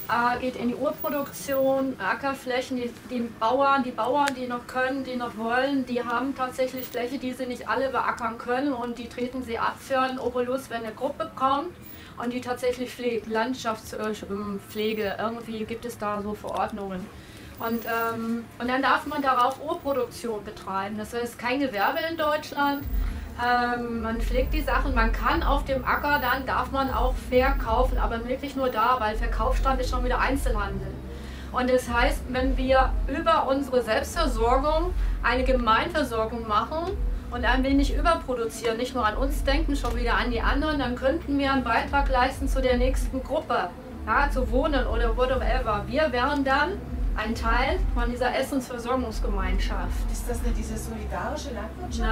geht in die Urproduktion, Ackerflächen, die Bauern, die noch können, die noch wollen, die haben tatsächlich Fläche, die sie nicht alle beackern können und die treten sie ab für einen Obolus, wenn eine Gruppe kommt und die tatsächlich pflegt, Landschaftspflege, irgendwie gibt es da so Verordnungen. Und dann darf man darauf Urproduktion betreiben, das heißt kein Gewerbe in Deutschland. Man pflegt die Sachen, man kann auf dem Acker, dann darf man auch verkaufen, aber wirklich nur da, weil Verkaufsstand ist schon wieder Einzelhandel. Und das heißt, wenn wir über unsere Selbstversorgung eine Gemeinversorgung machen und ein wenig überproduzieren, nicht nur an uns denken, schon wieder an die anderen, dann könnten wir einen Beitrag leisten zu der nächsten Gruppe, ja, zu wohnen oder whatever. Wir wären dann ein Teil von dieser Essensversorgungsgemeinschaft. Ist das nicht diese solidarische Landwirtschaft?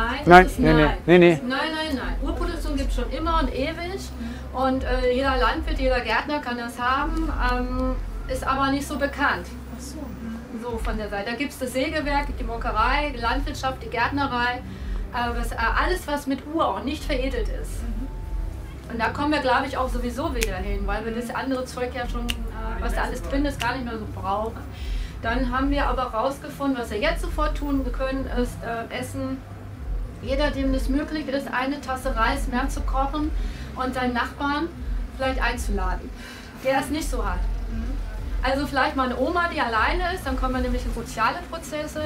Nein. Urproduktion gibt es schon immer und ewig und jeder Landwirt, jeder Gärtner kann das haben, ist aber nicht so bekannt. Ach so. So von der Seite. Da gibt es das Sägewerk, die Molkerei, die Landwirtschaft, die Gärtnerei, alles was mit Ur und nicht veredelt ist. Und da kommen wir, glaube ich, auch sowieso wieder hin, weil wir das andere Zeug ja schon, was da alles drin ist, gar nicht mehr so brauchen. Dann haben wir aber herausgefunden, was wir jetzt sofort tun können, ist Essen. Jeder, dem es möglich ist, eine Tasse Reis mehr zu kochen und seinen Nachbarn vielleicht einzuladen, der es nicht so hat. Also vielleicht mal eine Oma, die alleine ist, dann kommen wir nämlich in soziale Prozesse,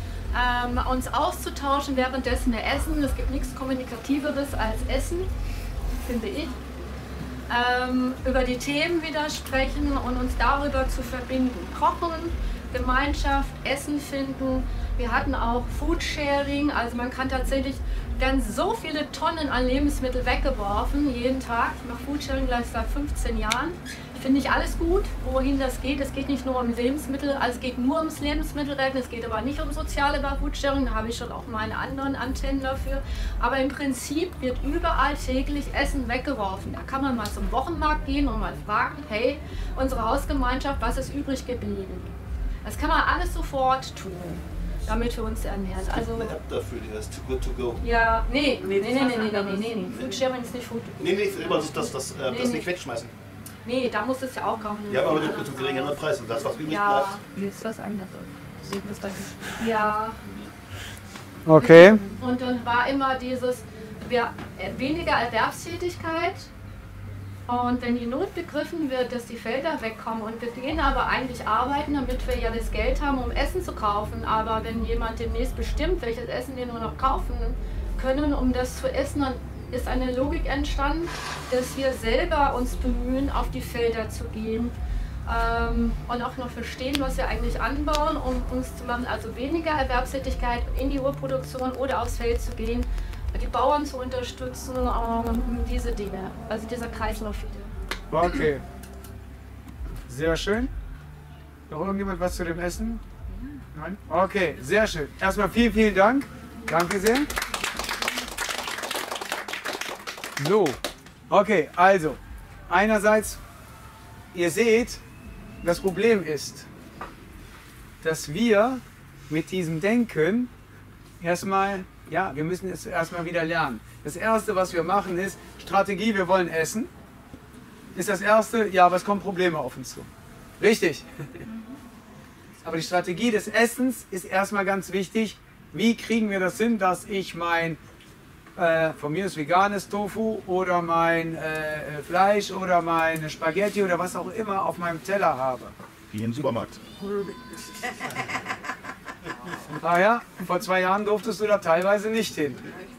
uns auszutauschen, währenddessen wir essen. Es gibt nichts Kommunikativeres als Essen, finde ich. Über die Themen wieder sprechen und uns darüber zu verbinden. Kochen, Gemeinschaft, Essen finden. Wir hatten auch Foodsharing, also man kann tatsächlich, werden so viele Tonnen an Lebensmitteln weggeworfen, jeden Tag. Ich mache Foodsharing gleich seit 15 Jahren. Ich finde nicht alles gut, wohin das geht. Es geht nicht nur um Lebensmittel, also es geht nur ums Lebensmittelretten, es geht aber nicht um soziale bei Foodsharing, da habe ich schon auch meine anderen Antennen dafür. Aber im Prinzip wird überall täglich Essen weggeworfen. Da kann man mal zum Wochenmarkt gehen und mal fragen, hey, unsere Hausgemeinschaft, was ist übrig geblieben? Das kann man alles sofort tun, damit wir uns ernähren. Also, eine App dafür, die heißt Too Good To Go. Ja, nee. Foodsharing ist nicht Food. Nee, das nicht wegschmeißen. Nee, da muss es ja auch kaufen. Ja, aber mit einem geringeren Preis und das, was übrig ja, bleibt. ist was anderes. Ja. Okay. Und dann war immer dieses, weniger Erwerbstätigkeit. Und wenn die Not begriffen wird, dass die Felder wegkommen und wir gehen aber eigentlich arbeiten, damit wir ja das Geld haben, um Essen zu kaufen. Aber wenn jemand demnächst bestimmt, welches Essen wir nur noch kaufen können, um das zu essen, dann ist eine Logik entstanden, dass wir selber uns bemühen, auf die Felder zu gehen und auch noch verstehen, was wir eigentlich anbauen, um uns zu machen, also weniger Erwerbstätigkeit in die Urproduktion oder aufs Feld zu gehen, die Bauern zu unterstützen, diese Dinge, also dieser Kreislauf wieder. Okay. Sehr schön. Noch irgendjemand was zu dem Essen? Nein? Okay, sehr schön. Erstmal vielen Dank. Danke sehr. So, okay, also, einerseits, ihr seht, das Problem ist, dass wir mit diesem Denken erstmal, ja, wir müssen es erstmal wieder lernen. Das Erste, was wir machen, ist Strategie, wir wollen essen. Ist das Erste, ja, aber es kommen Probleme auf uns zu. Richtig. Aber die Strategie des Essens ist erstmal ganz wichtig. Wie kriegen wir das hin, dass ich mein von mir ist veganes Tofu oder mein Fleisch oder meine Spaghetti oder was auch immer auf meinem Teller habe. Wie im Supermarkt. Daher, vor 2 Jahren durftest du da teilweise nicht hin.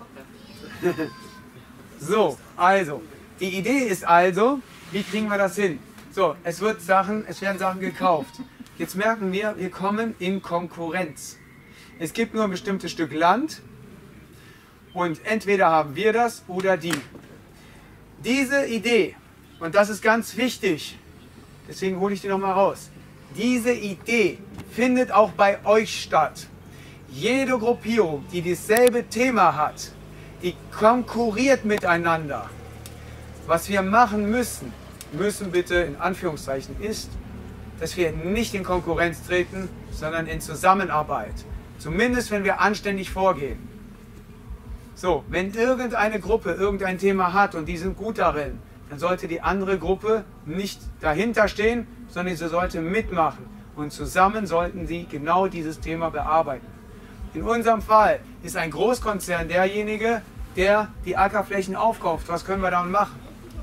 So, also, die Idee ist also, wie kriegen wir das hin? So, es werden Sachen gekauft. Jetzt merken wir, wir kommen in Konkurrenz. Es gibt nur ein bestimmtes Stück Land. Und entweder haben wir das oder die. Diese Idee, und das ist ganz wichtig, deswegen hole ich die nochmal raus. Diese Idee findet auch bei euch statt. Jede Gruppierung, die dasselbe Thema hat, die konkurriert miteinander. Was wir machen müssen bitte in Anführungszeichen ist, dass wir nicht in Konkurrenz treten, sondern in Zusammenarbeit. Zumindest wenn wir anständig vorgehen. So, wenn irgendeine Gruppe irgendein Thema hat und die sind gut darin, dann sollte die andere Gruppe nicht dahinter stehen, sondern sie sollte mitmachen. Und zusammen sollten sie genau dieses Thema bearbeiten. In unserem Fall ist ein Großkonzern derjenige, der die Ackerflächen aufkauft. Was können wir damit machen?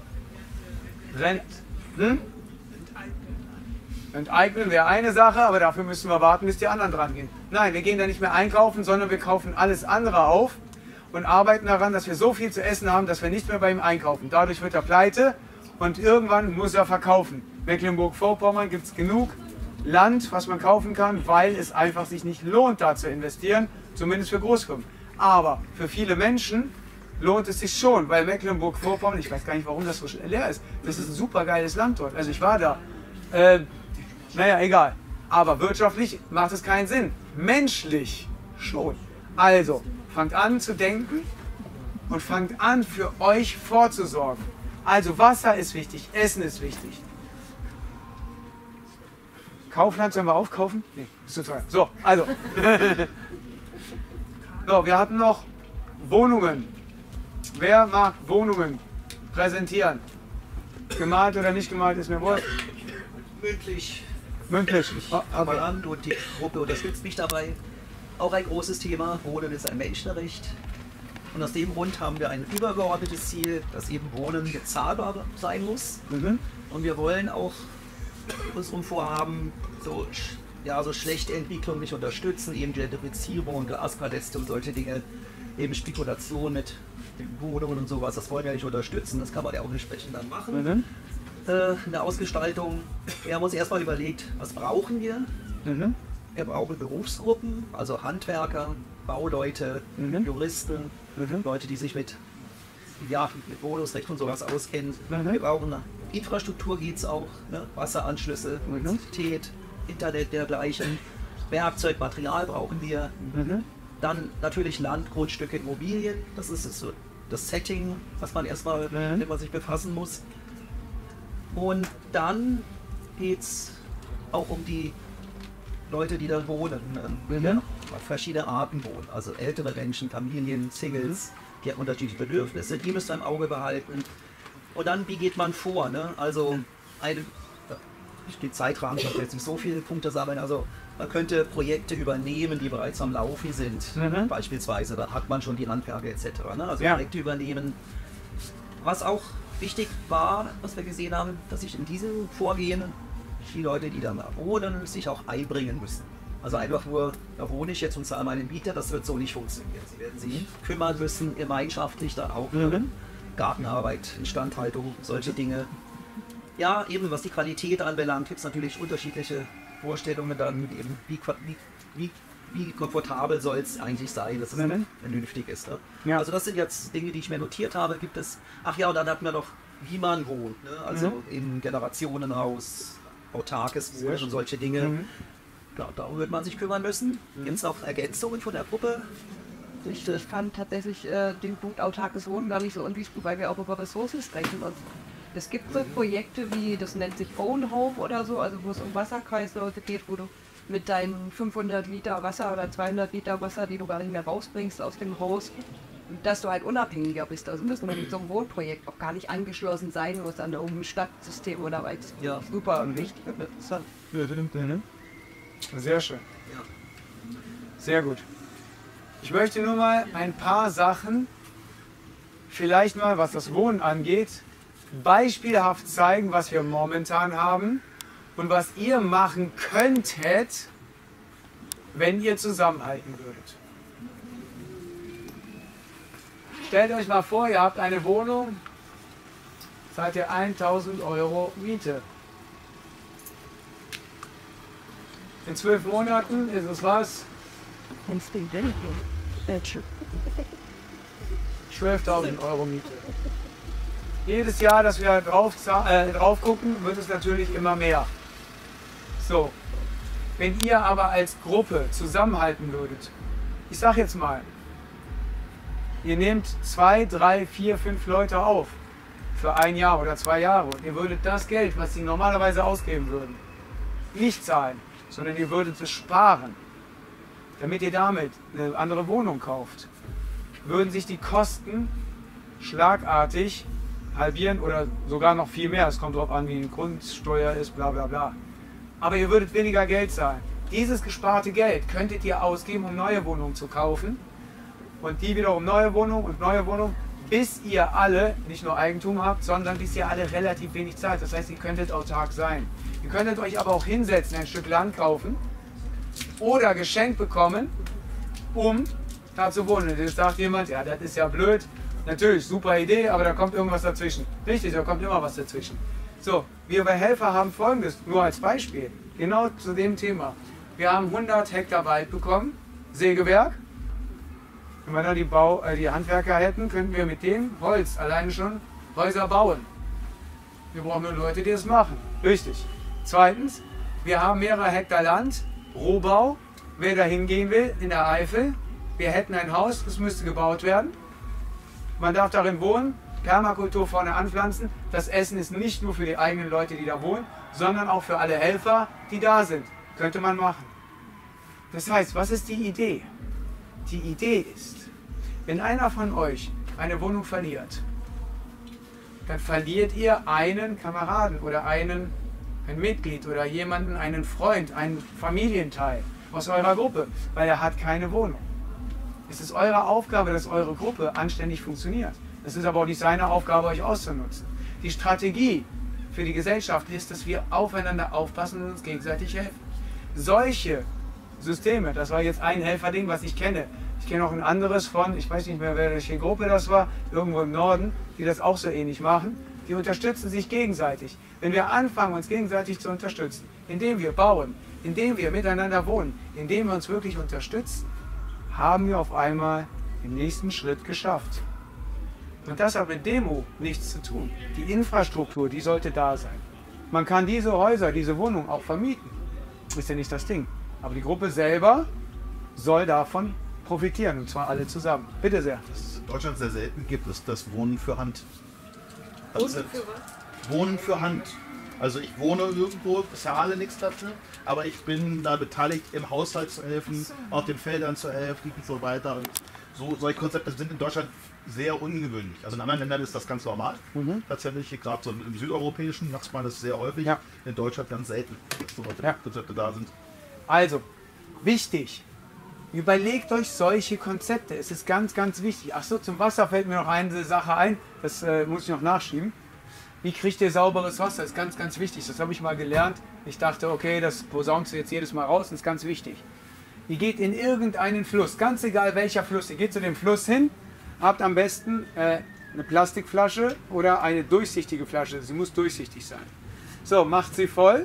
Enteignen wäre eine Sache, aber dafür müssen wir warten, bis die anderen dran gehen. Nein, wir gehen da nicht mehr einkaufen, sondern wir kaufen alles andere auf und arbeiten daran, dass wir so viel zu essen haben, dass wir nicht mehr bei ihm einkaufen. Dadurch wird er pleite und irgendwann muss er verkaufen. Mecklenburg-Vorpommern gibt es genug Land, was man kaufen kann, weil es einfach sich nicht lohnt, da zu investieren, zumindest für Großfirmen. Aber für viele Menschen lohnt es sich schon, weil Mecklenburg-Vorpommern, ich weiß gar nicht, warum das so leer ist, das ist ein super geiles Land dort. Also ich war da. Naja, egal. Aber wirtschaftlich macht es keinen Sinn. Menschlich schon. Also, fangt an zu denken und fangt an, für euch vorzusorgen. Also, Wasser ist wichtig, Essen ist wichtig. Kaufland sollen wir aufkaufen? Nee, ist zu teuer. So, also. So, wir hatten noch Wohnungen. Wer mag Wohnungen präsentieren? Gemalt oder nicht gemalt, ist mir wohl. Mündlich. Mündlich. Ich fange mal an und die Gruppe unterstützt mich dabei. Auch ein großes Thema. Wohnen ist ein Menschenrecht. Und aus dem Grund haben wir ein übergeordnetes Ziel, dass eben Wohnen bezahlbar sein muss. Und wir wollen auch unserem Vorhaben so schlechte Entwicklung nicht unterstützen, eben Gentrifizierung, Gaspaläste und solche Dinge, eben Spekulation mit den Wohnungen und sowas, das wollen wir nicht unterstützen, das kann man ja auch entsprechend dann machen. In der Ausgestaltung, wir haben uns erstmal überlegt, was brauchen wir? Wir brauchen Berufsgruppen, also Handwerker, Bauleute, Juristen, Leute, die sich mit Wohnungsrecht und sowas auskennen. Wir brauchen Infrastruktur, geht es auch, ne? Wasseranschlüsse, Elektrizität, Internet dergleichen, Werkzeug, Material brauchen wir. Dann natürlich Land, Grundstücke, Immobilien, das ist so das Setting, was man erstmal mit man sich befassen muss. Und dann geht es auch um die Leute, die da wohnen, verschiedene Arten wohnen, also ältere Menschen, Familien, Singles, die haben unterschiedliche Bedürfnisse, die müssen wir im Auge behalten. Und dann, wie geht man vor? Ne? Also, die Zeitrahmen, ich will jetzt nicht so viele Punkte sammeln, also man könnte Projekte übernehmen, die bereits am Laufen sind, beispielsweise, da hat man schon die Handwerker etc. Ne? Also Projekte übernehmen. Was auch wichtig war, was wir gesehen haben, dass sich in diesem Vorgehen die Leute, die da wohnen, sich auch einbringen müssen. Also einfach nur, da wohne ich jetzt und zahle meinen Mieter, das wird so nicht funktionieren. Sie werden sich kümmern müssen, gemeinschaftlich dann auch Gartenarbeit, Instandhaltung, solche Dinge. Ja, eben was die Qualität anbelangt, gibt es natürlich unterschiedliche Vorstellungen dann, eben wie komfortabel soll es eigentlich sein, dass es vernünftig ist. Ne? Ja. Also das sind jetzt Dinge, die ich mir notiert habe. Gibt es, ach ja, und dann hatten wir noch, wie man wohnt, ne? Also im Generationenhaus, autarkes Wohnen und solche Dinge. Ja, darum wird man sich kümmern müssen. Gibt es noch Ergänzungen von der Gruppe? Ich fand tatsächlich den Punkt autarkes Wohnen gar nicht so unwichtig, weil wir auch über Ressourcen sprechen. Und es gibt so Projekte wie, das nennt sich Own Home oder so, also wo es um Wasserkreisläufe geht, wo du mit deinen 500 Liter Wasser oder 200 Liter Wasser, die du gar nicht mehr rausbringst aus dem Haus, dass du halt unabhängiger bist. Also müssen wir mit so einem Wohnprojekt auch gar nicht angeschlossen sein muss an irgendein Stadtsystem oder was. Ja, super wichtig. Sehr schön. Sehr gut. Ich möchte nur mal ein paar Sachen, vielleicht mal was das Wohnen angeht, beispielhaft zeigen, was wir momentan haben und was ihr machen könntet, wenn ihr zusammenhalten würdet. Stellt euch mal vor, ihr habt eine Wohnung, zahlt ihr 1000 € Miete. In 12 Monaten ist es was? 12.000 € Miete. Jedes Jahr, dass wir drauf gucken, wird es natürlich immer mehr. So, wenn ihr aber als Gruppe zusammenhalten würdet, ich sag jetzt mal, ihr nehmt 2, 3, 4, 5 Leute auf für 1 Jahr oder 2 Jahre und ihr würdet das Geld, was sie normalerweise ausgeben würden, nicht zahlen, sondern ihr würdet es sparen, damit ihr damit eine andere Wohnung kauft, würden sich die Kosten schlagartig halbieren oder sogar noch viel mehr. Es kommt darauf an, wie die Grundsteuer ist, bla bla bla. Aber ihr würdet weniger Geld zahlen. Dieses gesparte Geld könntet ihr ausgeben, um neue Wohnungen zu kaufen. Und die wiederum neue Wohnungen und neue Wohnungen, bis ihr alle nicht nur Eigentum habt, sondern bis ihr alle relativ wenig zahlt. Das heißt, ihr könntet autark sein. Ihr könntet euch aber auch hinsetzen, ein Stück Land kaufen oder geschenkt bekommen, um da zu wohnen. Jetzt sagt jemand, ja, das ist ja blöd. Natürlich, super Idee, aber da kommt irgendwas dazwischen. Richtig, da kommt immer was dazwischen. So, wir bei Helfer haben Folgendes, nur als Beispiel, genau zu dem Thema. Wir haben 100 Hektar Wald bekommen, Sägewerk. Wenn wir da die Handwerker hätten, könnten wir mit dem Holz alleine schon Häuser bauen. Wir brauchen nur Leute, die das machen. Richtig. Zweitens, wir haben mehrere Hektar Land, Rohbau. Wer da hingehen will, in der Eifel, wir hätten ein Haus, das müsste gebaut werden. Man darf darin wohnen, Permakultur vorne anpflanzen. Das Essen ist nicht nur für die eigenen Leute, die da wohnen, sondern auch für alle Helfer, die da sind. Könnte man machen. Das heißt, was ist die Idee? Die Idee ist, wenn einer von euch eine Wohnung verliert, dann verliert ihr einen Kameraden oder ein Mitglied oder jemanden, einen Freund, einen Familienteil aus eurer Gruppe, weil er hat keine Wohnung. Es ist eure Aufgabe, dass eure Gruppe anständig funktioniert. Es ist aber auch nicht seine Aufgabe, euch auszunutzen. Die Strategie für die Gesellschaft ist, dass wir aufeinander aufpassen und uns gegenseitig helfen. Solche Systeme, das war jetzt ein Helferding, was ich kenne. Ich kenne auch ein anderes von, ich weiß nicht mehr, welche Gruppe das war, irgendwo im Norden, die das auch so ähnlich machen. Die unterstützen sich gegenseitig. Wenn wir anfangen, uns gegenseitig zu unterstützen, indem wir bauen, indem wir miteinander wohnen, indem wir uns wirklich unterstützen, haben wir auf einmal den nächsten Schritt geschafft. Und das hat mit Demo nichts zu tun. Die Infrastruktur, die sollte da sein. Man kann diese Häuser, diese Wohnungen auch vermieten. Ist ja nicht das Ding. Aber die Gruppe selber soll davon profitieren, und zwar alle zusammen. Bitte sehr. Was es in Deutschland sehr selten gibt, ist das Wohnen für Hand. Wohnen für was? Wohnen für Hand. Also ich wohne irgendwo, zahle nichts dafür, aber ich bin da beteiligt, im Haushalt zu helfen, auf den Feldern zu helfen und so weiter. Und so, solche Konzepte sind in Deutschland sehr ungewöhnlich. Also in anderen Ländern ist das ganz normal. Tatsächlich, gerade so im südeuropäischen macht man das sehr häufig. Ja. In Deutschland ganz selten, dass so Konzepte da sind. Also, wichtig, überlegt euch solche Konzepte. Es ist ganz, ganz wichtig. Achso, zum Wasser fällt mir noch eine Sache ein, das muss ich noch nachschieben. Wie kriegt ihr sauberes Wasser? Das ist ganz, ganz wichtig. Das habe ich mal gelernt. Ich dachte, okay, das posaunst du jetzt jedes Mal raus, das ist ganz wichtig. Ihr geht in irgendeinen Fluss, ganz egal welcher Fluss. Ihr geht zu dem Fluss hin, habt am besten eine Plastikflasche oder eine durchsichtige Flasche. Sie muss durchsichtig sein. So, macht sie voll.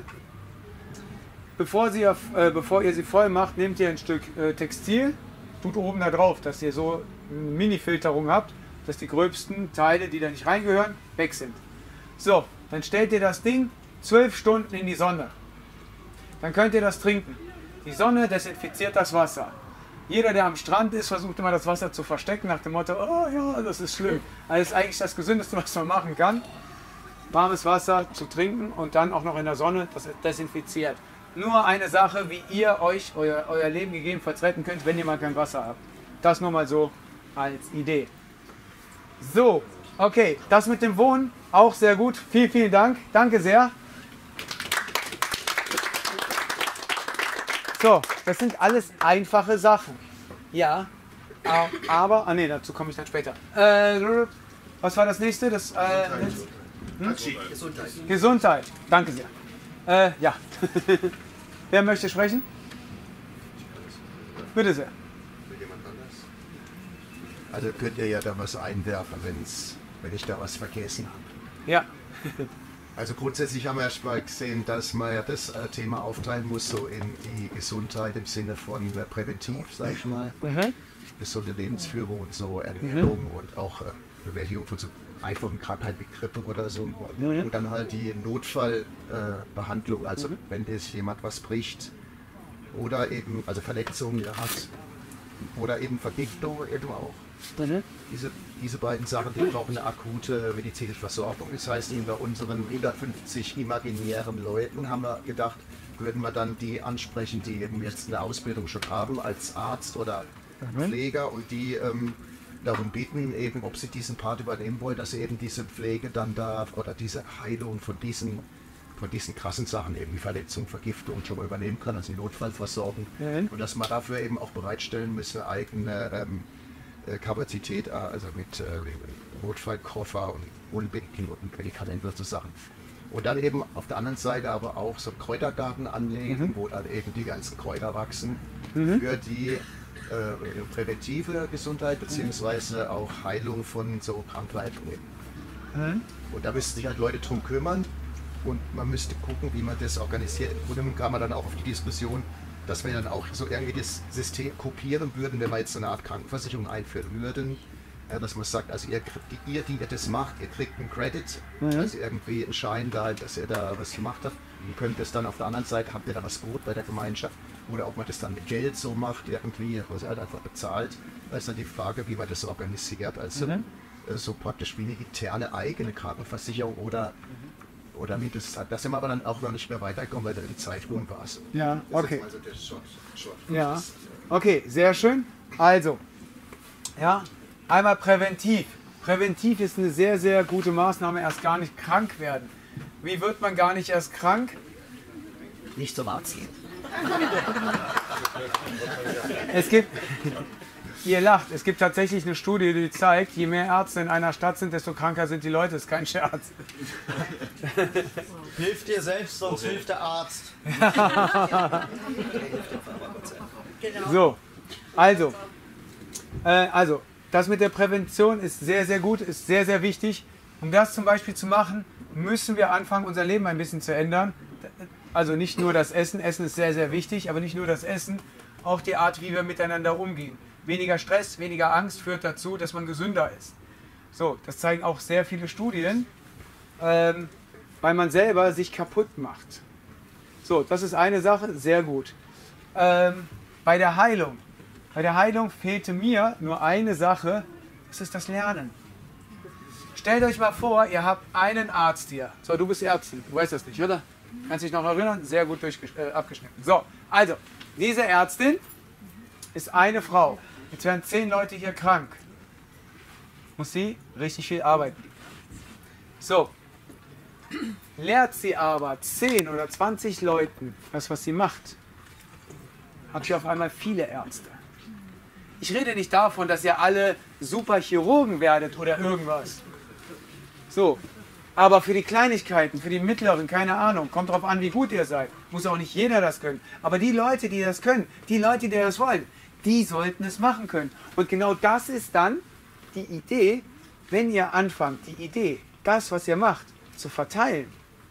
Bevor ihr sie voll macht, nehmt ihr ein Stück Textil, tut oben da drauf, dass ihr so eine Mini-Filterung habt, dass die gröbsten Teile, die da nicht reingehören, weg sind. So, dann stellt ihr das Ding 12 Stunden in die Sonne. Dann könnt ihr das trinken. Die Sonne desinfiziert das Wasser. Jeder, der am Strand ist, versucht immer das Wasser zu verstecken nach dem Motto, oh ja, das ist schlimm. Also das ist eigentlich das Gesündeste, was man machen kann. Warmes Wasser zu trinken und dann auch noch in der Sonne, das desinfiziert. Nur eine Sache, wie ihr euch euer Leben gegebenenfalls retten könnt, wenn ihr mal kein Wasser habt. Das nur mal so als Idee. So, okay, das mit dem Wohnen auch sehr gut. Vielen, vielen Dank. Danke sehr. So, das sind alles einfache Sachen. Ja, aber, nee, dazu komme ich dann später. Was war das nächste? Gesundheit. Gesundheit. Danke sehr. Ja. Wer möchte sprechen? Bitte sehr. Also könnt ihr ja da was einwerfen, wenn ich da was vergessen habe. Ja. Also grundsätzlich haben wir erst mal gesehen, dass man ja das Thema aufteilen muss, so in die Gesundheit im Sinne von präventiv, sag ich mal. Gesunde Lebensführung und so, Ernährung und auch Bewältigung von so einfachen Krankheiten wie Grippe oder so. Und dann halt die Notfallbehandlung, also wenn jetzt jemand was bricht oder eben, also Verletzungen hat oder eben Vergiftung eben auch. Diese beiden Sachen, die brauchen eine akute medizinische Versorgung. Das heißt, bei unseren 150 imaginären Leuten haben wir gedacht, würden wir dann die ansprechen, die eben jetzt eine Ausbildung schon haben als Arzt oder Pfleger und die darum bitten, eben, ob sie diesen Part übernehmen wollen, dass sie eben diese Pflege dann da oder diese Heilung von diesen krassen Sachen, eben wie Verletzung, Vergiftung schon mal übernehmen kann, also die Notfallversorgung. Und dass man dafür eben auch bereitstellen müsse, eigene Kapazität, also mit Notfallkoffer und Wohnbecken und Medikamenten und so Sachen. Und dann eben auf der anderen Seite aber auch so einen Kräutergarten anlegen, wo dann eben die ganzen Kräuter wachsen für die präventive Gesundheit beziehungsweise auch Heilung von so Krankheiten. Und da müssten sich halt Leute drum kümmern und man müsste gucken, wie man das organisiert. Im Grunde kam man dann auch auf die Diskussion, dass wir dann auch so irgendwie das System kopieren würden, wenn wir jetzt so eine Art Krankenversicherung einführen würden. Dass man sagt, also ihr, die ihr das macht, ihr kriegt einen Credit, also irgendwie einen Schein da, dass ihr da was gemacht habt. Ihr könnt das dann auf der anderen Seite, habt ihr da was gut bei der Gemeinschaft. Oder ob man das dann mit Geld so macht, irgendwie, was er halt einfach bezahlt. Da ist dann die Frage, wie man das organisiert. Also so praktisch wie eine interne eigene Krankenversicherung oder wie das hat. Da sind wir aber dann auch noch nicht mehr weitergekommen, weil da die Zeit rum war. So. Ja, okay. Also das ist schon ja, okay, sehr schön. Also, ja, einmal präventiv. Präventiv ist eine sehr, sehr gute Maßnahme, erst gar nicht krank werden. Wie wird man gar nicht erst krank? Nicht zum Arzt gehen. Es gibt, ihr lacht, es gibt tatsächlich eine Studie, die zeigt, je mehr Ärzte in einer Stadt sind, desto kranker sind die Leute. Das ist kein Scherz. Hilf dir selbst, sonst hilft der Arzt. So, also, das mit der Prävention ist sehr, sehr gut, ist sehr, sehr wichtig. Um das zum Beispiel zu machen, müssen wir anfangen, unser Leben ein bisschen zu ändern. Also nicht nur das Essen, Essen ist sehr, sehr wichtig, aber nicht nur das Essen, auch die Art, wie wir miteinander umgehen. Weniger Stress, weniger Angst führt dazu, dass man gesünder ist. So, das zeigen auch sehr viele Studien, weil man selber sich kaputt macht. So, das ist eine Sache, sehr gut. Bei der Heilung fehlte mir nur eine Sache, das ist das Lernen. Stellt euch mal vor, ihr habt einen Arzt hier. So, du bist Ärztin, du weißt das nicht, oder? Kannst dich noch erinnern? Sehr gut abgeschnitten. So, also, diese Ärztin ist eine Frau. Jetzt werden 10 Leute hier krank. Muss sie richtig viel arbeiten. So, lehrt sie aber 10 oder 20 Leuten das, was sie macht, hat sie auf einmal viele Ärzte. Ich rede nicht davon, dass ihr alle super Chirurgen werdet oder irgendwas. So, aber für die Kleinigkeiten, für die mittleren, keine Ahnung, kommt drauf an, wie gut ihr seid. Muss auch nicht jeder das können. Aber die Leute, die das können, die Leute, die das wollen, die sollten es machen können. Und genau das ist dann die Idee, wenn ihr anfangt, die Idee, das, was ihr macht, zu verteilen,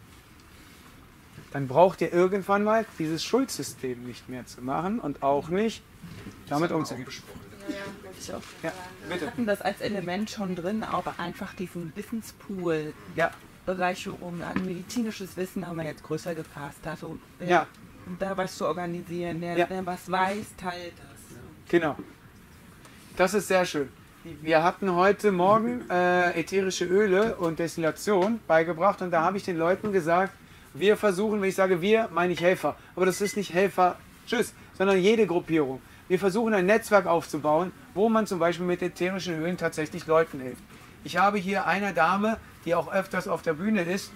dann braucht ihr irgendwann mal dieses Schuldsystem nicht mehr zu machen und auch nicht damit umzugehen. Ja, bitte. Wir hatten das als Element schon drin, aber einfach diesen Wissenspool, Bereicherung an medizinisches Wissen haben wir jetzt größer gefasst. Also, um da was zu organisieren, der was weiß, teilt das. Genau. Das ist sehr schön. Wir hatten heute Morgen ätherische Öle und Destillation beigebracht und da habe ich den Leuten gesagt, wir versuchen, wenn ich sage wir, meine ich Helfer. Aber das ist nicht Helfer, tschüss, sondern jede Gruppierung. Wir versuchen ein Netzwerk aufzubauen, wo man zum Beispiel mit ätherischen Ölen tatsächlich Leuten hilft. Ich habe hier eine Dame, die auch öfters auf der Bühne ist.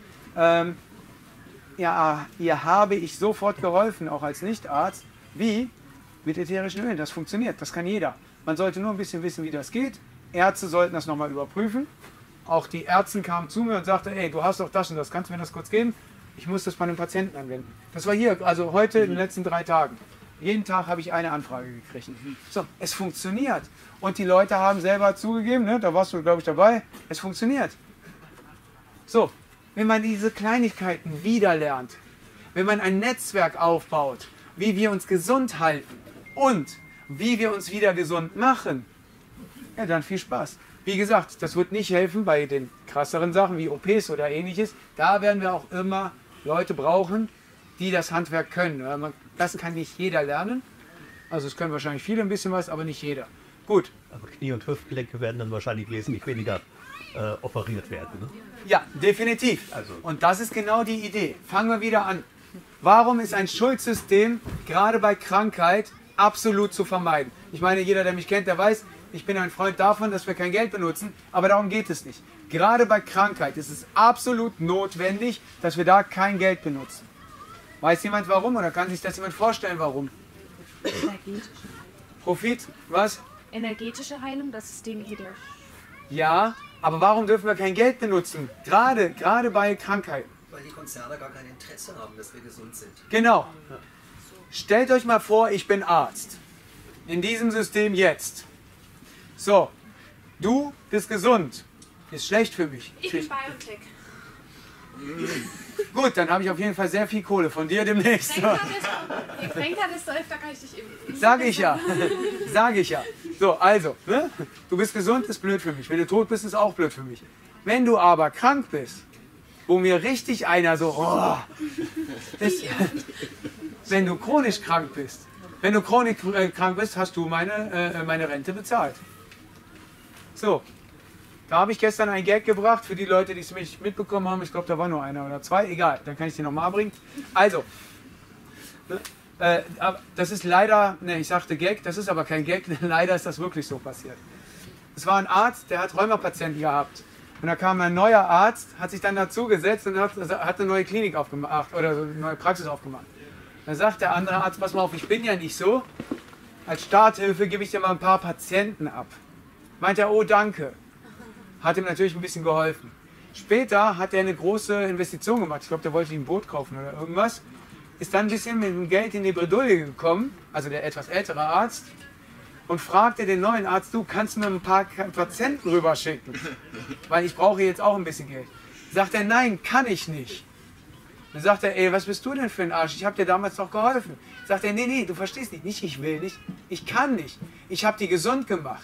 Ihr habe ich sofort geholfen, auch als Nichtarzt. Wie? Mit ätherischen Ölen. Das funktioniert, das kann jeder. Man sollte nur ein bisschen wissen, wie das geht. Ärzte sollten das nochmal überprüfen. Auch die Ärztin kam zu mir und sagte, ey, du hast doch das und das, kannst du mir das kurz geben? Ich muss das bei einem Patienten anwenden. Das war hier, also heute in den letzten 3 Tagen. Jeden Tag habe ich eine Anfrage gekriegt. So, es funktioniert. Und die Leute haben selber zugegeben, ne, da warst du, glaube ich, dabei, es funktioniert. So, wenn man diese Kleinigkeiten wieder lernt, wenn man ein Netzwerk aufbaut, wie wir uns gesund halten und wie wir uns wieder gesund machen, ja, dann viel Spaß. Wie gesagt, das wird nicht helfen bei den krasseren Sachen wie OPs oder ähnliches. Da werden wir auch immer Leute brauchen, die das Handwerk können. Das kann nicht jeder lernen. Also es können wahrscheinlich viele ein bisschen was, aber nicht jeder. Gut. Aber Knie- und Hüftgelenke werden dann wahrscheinlich wesentlich weniger operiert werden. Ne? Ja, definitiv. Und das ist genau die Idee. Fangen wir wieder an. Warum ist ein Schuldsystem gerade bei Krankheit absolut zu vermeiden? Ich meine, jeder, der mich kennt, der weiß, Ich bin ein Freund davon, dass wir kein Geld benutzen, aber darum geht es nicht. Gerade bei Krankheit ist es absolut notwendig, dass wir da kein Geld benutzen. Weiß jemand warum oder kann sich das jemand vorstellen, warum? Energetische. Profit, was? Energetische Heilung, das System geht ja. Ja, aber warum dürfen wir kein Geld benutzen? Gerade bei Krankheiten. Weil die Konzerne gar kein Interesse haben, dass wir gesund sind. Genau. Stellt euch mal vor, ich bin Arzt. In diesem System jetzt. So, du bist gesund. Ist schlecht für mich. Ich bin Biotech. Gut, dann habe ich auf jeden Fall sehr viel Kohle von dir demnächst. Je kränker, desto öfter kann ich dich impfen. Sage ich ja. Sage ich ja. So, also, ne? Du bist gesund, ist blöd für mich. Wenn du tot bist, ist auch blöd für mich. Wenn du aber krank bist, wo mir richtig einer so, oh, wenn du chronisch krank bist, hast du meine Rente bezahlt. So, da habe ich gestern ein Gag gebracht für die Leute, die es mich mitbekommen haben. Ich glaube, da war nur einer oder zwei. Egal, dann kann ich die nochmal bringen. Also, das ist leider, ne, ich sagte Gag, das ist aber kein Gag. Leider ist das wirklich so passiert. Es war ein Arzt, der hat Rheumapatienten gehabt. Und da kam ein neuer Arzt, hat sich dann dazugesetzt und hat eine neue Klinik aufgemacht oder so eine neue Praxis aufgemacht. Dann sagt der andere Arzt, pass mal auf, ich bin ja nicht so. Als Starthilfe gebe ich dir mal ein paar Patienten ab. Meint er, oh danke. Hat ihm natürlich ein bisschen geholfen. Später hat er eine große Investition gemacht. Ich glaube, der wollte sich ein Boot kaufen oder irgendwas. Ist dann ein bisschen mit dem Geld in die Bredouille gekommen, also der etwas ältere Arzt, und fragte den neuen Arzt, du kannst mir ein paar Patienten rüberschicken, weil ich brauche jetzt auch ein bisschen Geld. Sagt er, nein, kann ich nicht. Dann sagt er, ey, was bist du denn für ein Arsch? Ich habe dir damals doch geholfen. Sagt er, nee, du verstehst nicht. Nicht, ich will nicht, ich kann nicht. Ich habe die gesund gemacht.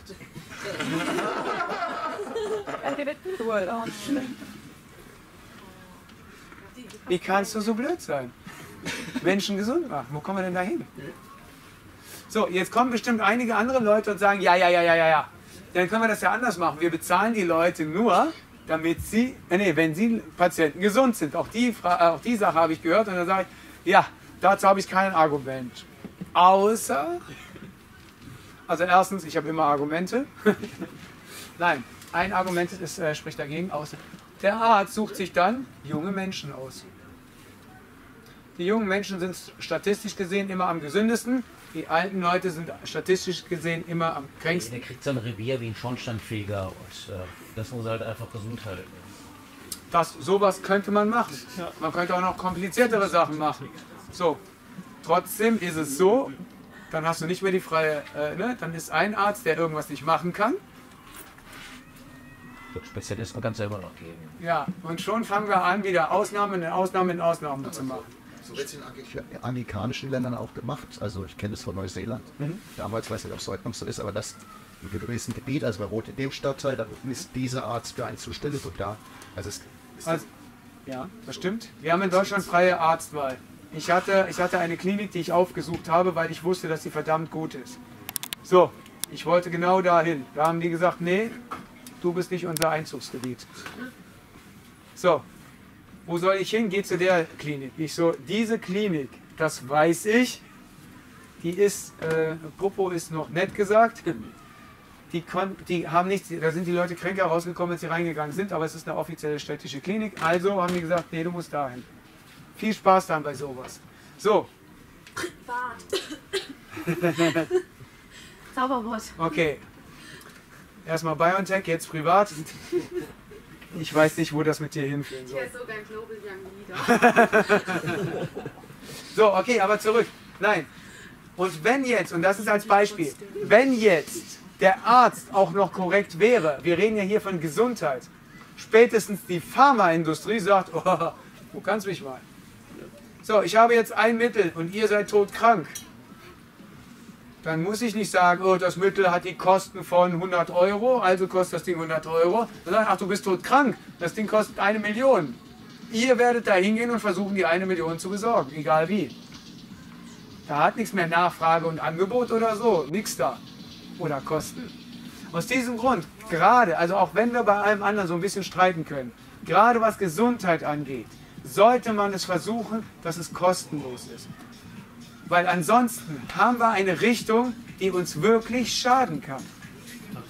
Wie kannst du so blöd sein? Menschen gesund machen, wo kommen wir denn da hin? So, jetzt kommen bestimmt einige andere Leute und sagen, ja. Dann können wir das ja anders machen. Wir bezahlen die Leute nur, damit sie, wenn sie Patienten gesund sind. Auch die Sache habe ich gehört und dann sage ich, ja, dazu habe ich kein Argument. Außer, also erstens, ich habe immer Argumente. Nein, ein Argument spricht dagegen, außer der Arzt sucht sich dann junge Menschen aus. Die jungen Menschen sind statistisch gesehen immer am gesündesten. Die alten Leute sind statistisch gesehen immer am kränksten. Der kriegt so ein Revier wie ein Schornsteinfeger und das muss halt einfach gesund halten. Sowas könnte man machen. Man könnte auch noch kompliziertere Sachen machen. So, trotzdem ist es so, dann hast du nicht mehr die freie, dann ist ein Arzt, der irgendwas nicht machen kann. Spezialisten kann es selber noch geben. Ja, und schon fangen wir an, wieder Ausnahmen zu machen. So wird es in amerikanischen Ländern auch gemacht. Also ich kenne das von Neuseeland. Damals weiß ich nicht, ob es heute noch so ist, aber das im gewissen Gebiet, also bei Rot in dem Stadtteil, da ist dieser Arzt für einen zuständig und da. Ja, das stimmt. Wir haben in Deutschland freie Arztwahl. Ich hatte eine Klinik, die ich aufgesucht habe, weil ich wusste, dass sie verdammt gut ist. So, ich wollte genau dahin. Da haben die gesagt, nee, du bist nicht unser Einzugsgebiet. So. Wo soll ich hin? Geh zu der Klinik. Ich so, diese Klinik, das weiß ich. Die ist, Popo ist noch nett gesagt. Die haben nichts, da sind die Leute kränker rausgekommen, als sie reingegangen sind, aber es ist eine offizielle städtische Klinik. Also haben die gesagt, nee, du musst dahin. Viel Spaß dann bei sowas. So. Zauberwort. Okay. Erstmal BioNTech, jetzt privat. Ich weiß nicht, wo das mit dir hinführen soll. Hier ist sogar ein Global Young Leader. So, okay, aber zurück. Nein. Und wenn jetzt, und das ist als Beispiel, wenn jetzt der Arzt auch noch korrekt wäre, wir reden ja hier von Gesundheit, spätestens die Pharmaindustrie sagt, oh, du kannst mich mal. So, ich habe jetzt ein Mittel und ihr seid todkrank. Dann muss ich nicht sagen, oh, das Mittel hat die Kosten von 100 €, also kostet das Ding 100 €. Sondern, ach, du bist todkrank, das Ding kostet 1 Million. Ihr werdet da hingehen und versuchen, die 1 Million zu besorgen, egal wie. Da hat nichts mehr Nachfrage und Angebot oder so, nichts da. Oder Kosten. Aus diesem Grund, gerade, also auch wenn wir bei allem anderen so ein bisschen streiten können, gerade was Gesundheit angeht, sollte man es versuchen, dass es kostenlos ist. Weil ansonsten haben wir eine Richtung, die uns wirklich schaden kann.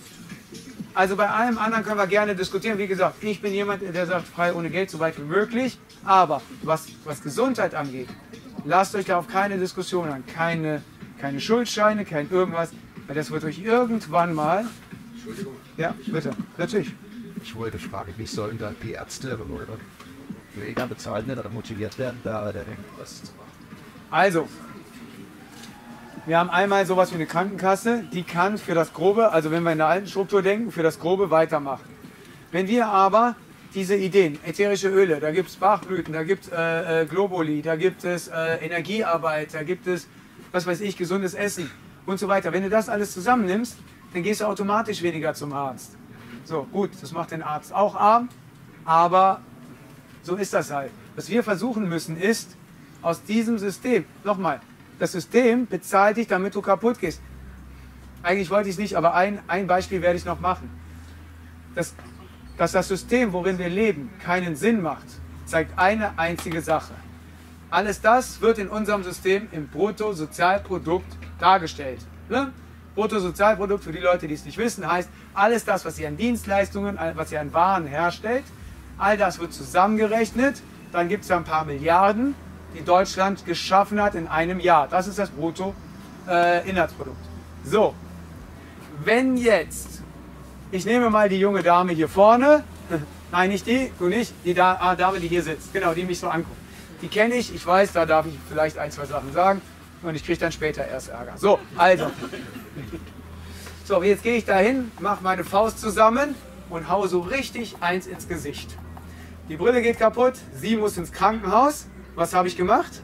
Also bei allem anderen können wir gerne diskutieren. Wie gesagt, ich bin jemand, der sagt, frei ohne Geld, so weit wie möglich. Aber was Gesundheit angeht, lasst euch da auf keine Diskussion an. Keine Schuldscheine, kein irgendwas. Weil das wird euch irgendwann mal... Entschuldigung. Ja, bitte. Natürlich. Ich wollte fragen, wie sollen da die Ärzte oder Pfleger bezahlt werden oder motiviert werden, da irgendwas zu machen? Also, wir haben einmal sowas wie eine Krankenkasse, die kann für das Grobe, also wenn wir in der alten Struktur denken, für das Grobe weitermachen. Wenn wir aber diese Ideen, ätherische Öle, da gibt es Bachblüten, da gibt es Globuli, da gibt es Energiearbeit, da gibt es, was weiß ich, gesundes Essen und so weiter. Wenn du das alles zusammennimmst, dann gehst du automatisch weniger zum Arzt. So, gut, das macht den Arzt auch arm, aber so ist das halt. Was wir versuchen müssen ist, aus diesem System, nochmal, das System bezahlt dich, damit du kaputt gehst. Eigentlich wollte ich es nicht, aber ein Beispiel werde ich noch machen. Dass das System, worin wir leben, keinen Sinn macht, zeigt eine einzige Sache. Alles das wird in unserem System im Bruttosozialprodukt dargestellt. Ne? Bruttosozialprodukt, für die Leute, die es nicht wissen, heißt, alles das, was ihr an Dienstleistungen, was ihr an Waren herstellt, all das wird zusammengerechnet, dann gibt es ein paar Milliarden, die Deutschland geschaffen hat in einem Jahr. Das ist das Bruttoinlandsprodukt. So, wenn jetzt, ich nehme mal die junge Dame hier vorne, nein, nicht die, du nicht, die Dame, die hier sitzt, genau, die mich so anguckt. Die kenne ich weiß, da darf ich vielleicht ein, zwei Sachen sagen und ich kriege dann später erst Ärger. So, also. So, jetzt gehe ich dahin, mache meine Faust zusammen und hau so richtig eins ins Gesicht. Die Brille geht kaputt, sie muss ins Krankenhaus. Was habe ich gemacht?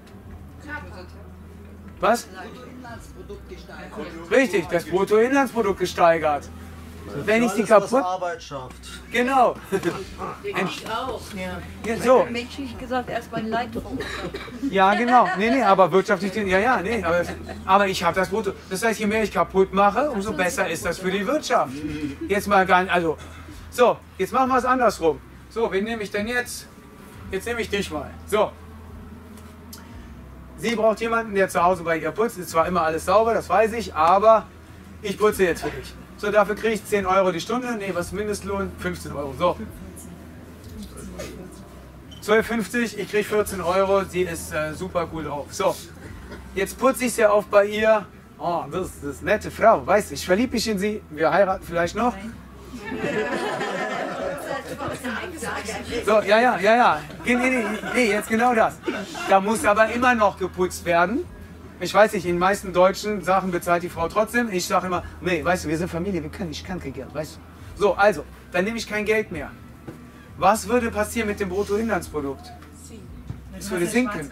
Was? Richtig, das Bruttoinlandsprodukt gesteigert. Wenn ich die kaputt... Arbeit schafft. Genau. Ich auch. Ja, so. Menschlich gesagt erstmal ein Leid. Ja, genau. Nee, aber wirtschaftlich... Ja, nee. Aber ich habe das Brutto... Das heißt, je mehr ich kaputt mache, umso besser ist das für die Wirtschaft. Jetzt mal gar nicht... Also, so, jetzt machen wir es andersrum. So, wen nehme ich denn jetzt? Jetzt nehme ich dich mal. So. Sie braucht jemanden, der zu Hause bei ihr putzt. Ist zwar immer alles sauber, das weiß ich, aber ich putze jetzt für dich. So, dafür kriege ich 10 Euro die Stunde. Nee, was ist Mindestlohn? 15 Euro. So. 12,50, ich kriege 14 Euro. Sie ist super cool drauf. So. Jetzt putze ich sie auf bei ihr. Oh, das ist eine nette Frau. Weißt du, ich verliebe mich in sie. Wir heiraten vielleicht noch. So, ja. Nee, jetzt genau das. Da muss aber immer noch geputzt werden. Ich weiß nicht, in den meisten deutschen Sachen bezahlt die Frau trotzdem. Ich sage immer, nee, weißt du, wir sind Familie, ich kann kein Geld, weißt du. So, also, dann nehme ich kein Geld mehr. Was würde passieren mit dem Bruttoinlandsprodukt? Es würde sinken.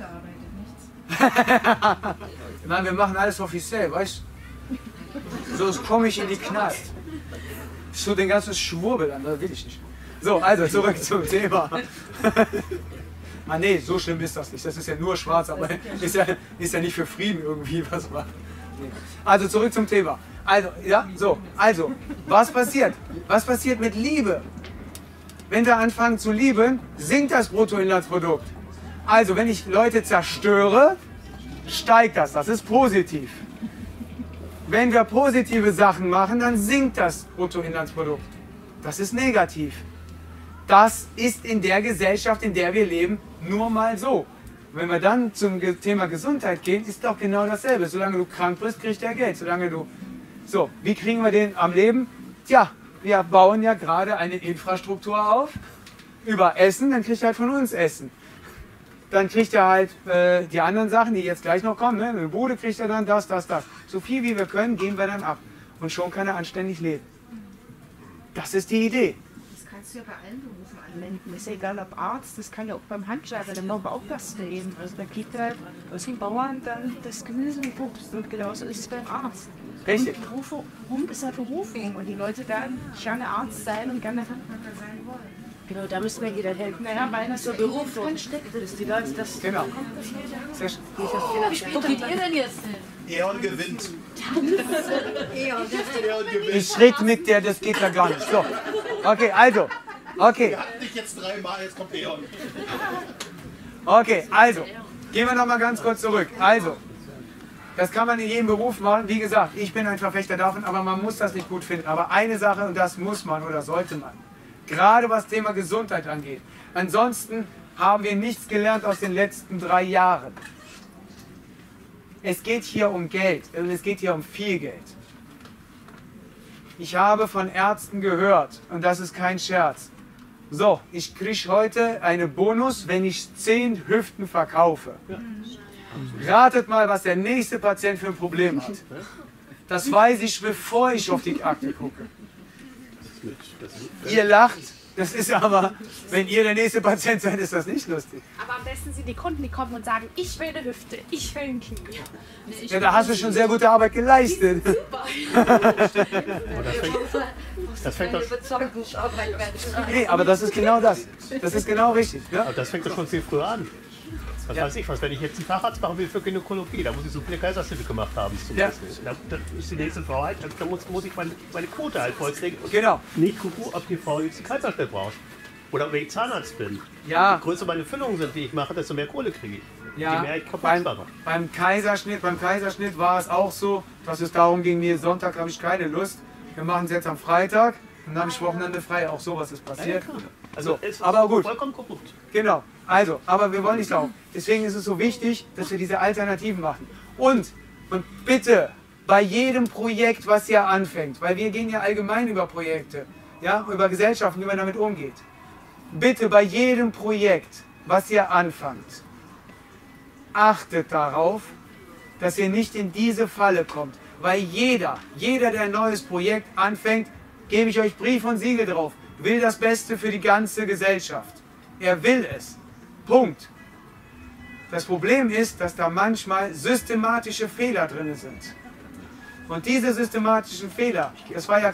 Nein, wir machen alles offiziell, weißt du. So komme ich in die Knast. So den ganzen Schwurbel an, das will ich nicht. So, also zurück zum Thema. Ah nee, so schlimm ist das nicht. Das ist ja nur schwarz, aber ist ja nicht für Frieden irgendwie was macht. Nee. Also zurück zum Thema. Also, was passiert? Was passiert mit Liebe? Wenn wir anfangen zu lieben, sinkt das Bruttoinlandsprodukt. Also, wenn ich Leute zerstöre, steigt das. Das ist positiv. Wenn wir positive Sachen machen, dann sinkt das Bruttoinlandsprodukt. Das ist negativ. Das ist in der Gesellschaft, in der wir leben, nur mal so. Wenn wir dann zum Thema Gesundheit gehen, ist doch genau dasselbe. Solange du krank bist, kriegt der Geld. Solange du... So, wie kriegen wir den am Leben? Tja, wir bauen ja gerade eine Infrastruktur auf. Über Essen, dann kriegt er halt von uns Essen. Dann kriegt er halt die anderen Sachen, die jetzt gleich noch kommen. Ne? Eine Bude kriegt er dann das. So viel wie wir können, geben wir dann ab. Und schon kann er anständig leben. Das ist die Idee. Das kannst du ja bei allen Berufen anwenden. Ist ja egal ob Arzt, das kann ja auch beim Handwerker, dann brauchen wir auch das leben. Also da geht halt aus den Bauern dann das Gemüse geputzt und genauso ist es beim Arzt. Richtig. Beruf ist ja Berufung und die Leute dann gerne Arzt sein und gerne Handwerker sein wollen. Genau, da müssen wir jeder helfen. Naja, weil das so Beruf drin steckt, dass die Leute das... Genau. Wie spielt ihr denn jetzt? Eon gewinnt. Ich schritt mit der, das geht ja gar nicht. So. Okay, also. Okay. Wir hatten dich jetzt 3 Mal, jetzt kommt Eon. Okay, also. Gehen wir noch mal ganz kurz zurück. Also. Das kann man in jedem Beruf machen. Wie gesagt, ich bin ein Verfechter davon, aber man muss das nicht gut finden. Aber eine Sache, und das muss man oder sollte man, gerade was Thema Gesundheit angeht. Ansonsten haben wir nichts gelernt aus den letzten 3 Jahren. Es geht hier um Geld und es geht hier um viel Geld. Ich habe von Ärzten gehört, und das ist kein Scherz, so, ich kriege heute einen Bonus, wenn ich 10 Hüften verkaufe. Ratet mal, was der nächste Patient für ein Problem hat. Das weiß ich, bevor ich auf die Akte gucke. Ihr lacht, das ist aber, wenn ihr der nächste Patient seid, ist das nicht lustig. Aber am besten sind die Kunden, die kommen und sagen, ich will eine Hüfte, ich will ein Knie. Ja, da hast du schon sehr gute Arbeit geleistet. Das fängt doch, Nee, aber das ist genau das. Das ist genau richtig. Ja? aber das fängt doch schon viel früher an. Was weiß ich was, wenn ich jetzt einen Facharzt machen will für Gynäkologie, da muss ich so viele Kaiserschnitte gemacht haben. Zum Beispiel. Da ist die nächste Frau halt, da muss ich meine Quote halt vollständig und Genau. nicht gucken, ob die Frau jetzt einen Kaiserschnitt braucht. Oder wenn ich Zahnarzt bin. Ja. Je größer meine Füllungen sind, die ich mache, desto mehr Kohle kriege ich. Ja, Je mehr ich kaputt mache. beim Kaiserschnitt war es auch so, dass es darum ging, mir Sonntag habe ich keine Lust. Wir machen es jetzt am Freitag und dann habe ich Wochenende frei. Auch sowas ist passiert. Also So, es ist aber gut. vollkommen korrupt. Genau. Also, aber wir wollen nicht laufen. Deswegen ist es so wichtig, dass wir diese Alternativen machen. Und bitte, bei jedem Projekt, was ihr anfängt, weil wir gehen ja allgemein über Projekte, ja, über Gesellschaften, wie man damit umgeht. Bitte bei jedem Projekt, was ihr anfangt, achtet darauf, dass ihr nicht in diese Falle kommt. Weil jeder, der ein neues Projekt anfängt, gebe ich euch Brief und Siegel drauf, will das Beste für die ganze Gesellschaft. Er will es. Punkt. Das Problem ist, dass da manchmal systematische Fehler drin sind. Und diese systematischen Fehler, das war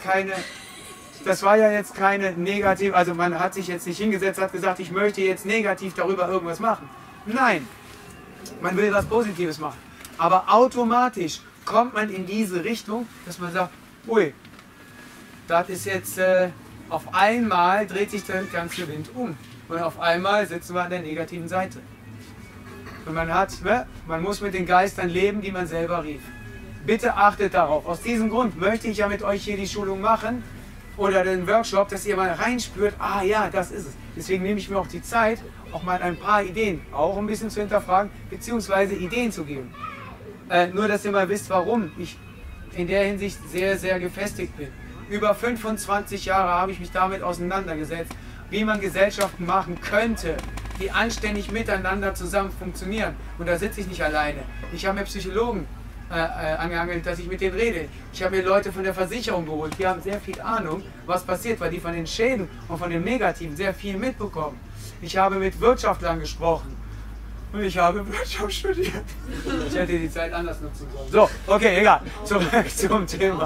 ja jetzt keine negative, also man hat sich jetzt nicht hingesetzt, hat gesagt, ich möchte jetzt negativ darüber irgendwas machen. Nein, man will was Positives machen. Aber automatisch kommt man in diese Richtung, dass man sagt, ui, das ist jetzt, auf einmal dreht sich der ganze Wind um. Und auf einmal sitzen wir an der negativen Seite. Und man muss mit den Geistern leben, die man selber rief. Bitte achtet darauf. Aus diesem Grund möchte ich ja mit euch hier die Schulung machen oder den Workshop, dass ihr mal reinspürt, ah ja, das ist es. Deswegen nehme ich mir auch die Zeit, auch mal ein paar Ideen auch ein bisschen zu hinterfragen, beziehungsweise Ideen zu geben. Nur, dass ihr mal wisst, warum ich in der Hinsicht sehr, sehr gefestigt bin. Über 25 Jahre habe ich mich damit auseinandergesetzt, wie man Gesellschaften machen könnte, die anständig miteinander zusammen funktionieren. Und da sitze ich nicht alleine. Ich habe mir Psychologen angehangelt, dass ich mit denen rede. Ich habe mir Leute von der Versicherung geholt, die haben sehr viel Ahnung, was passiert, weil die von den Schäden und von dem Negativen sehr viel mitbekommen. Ich habe mit Wirtschaftlern gesprochen und ich habe Wirtschaft studiert. Ich hätte die Zeit anders nutzen sollen. So, okay, egal. Zurück zum Thema.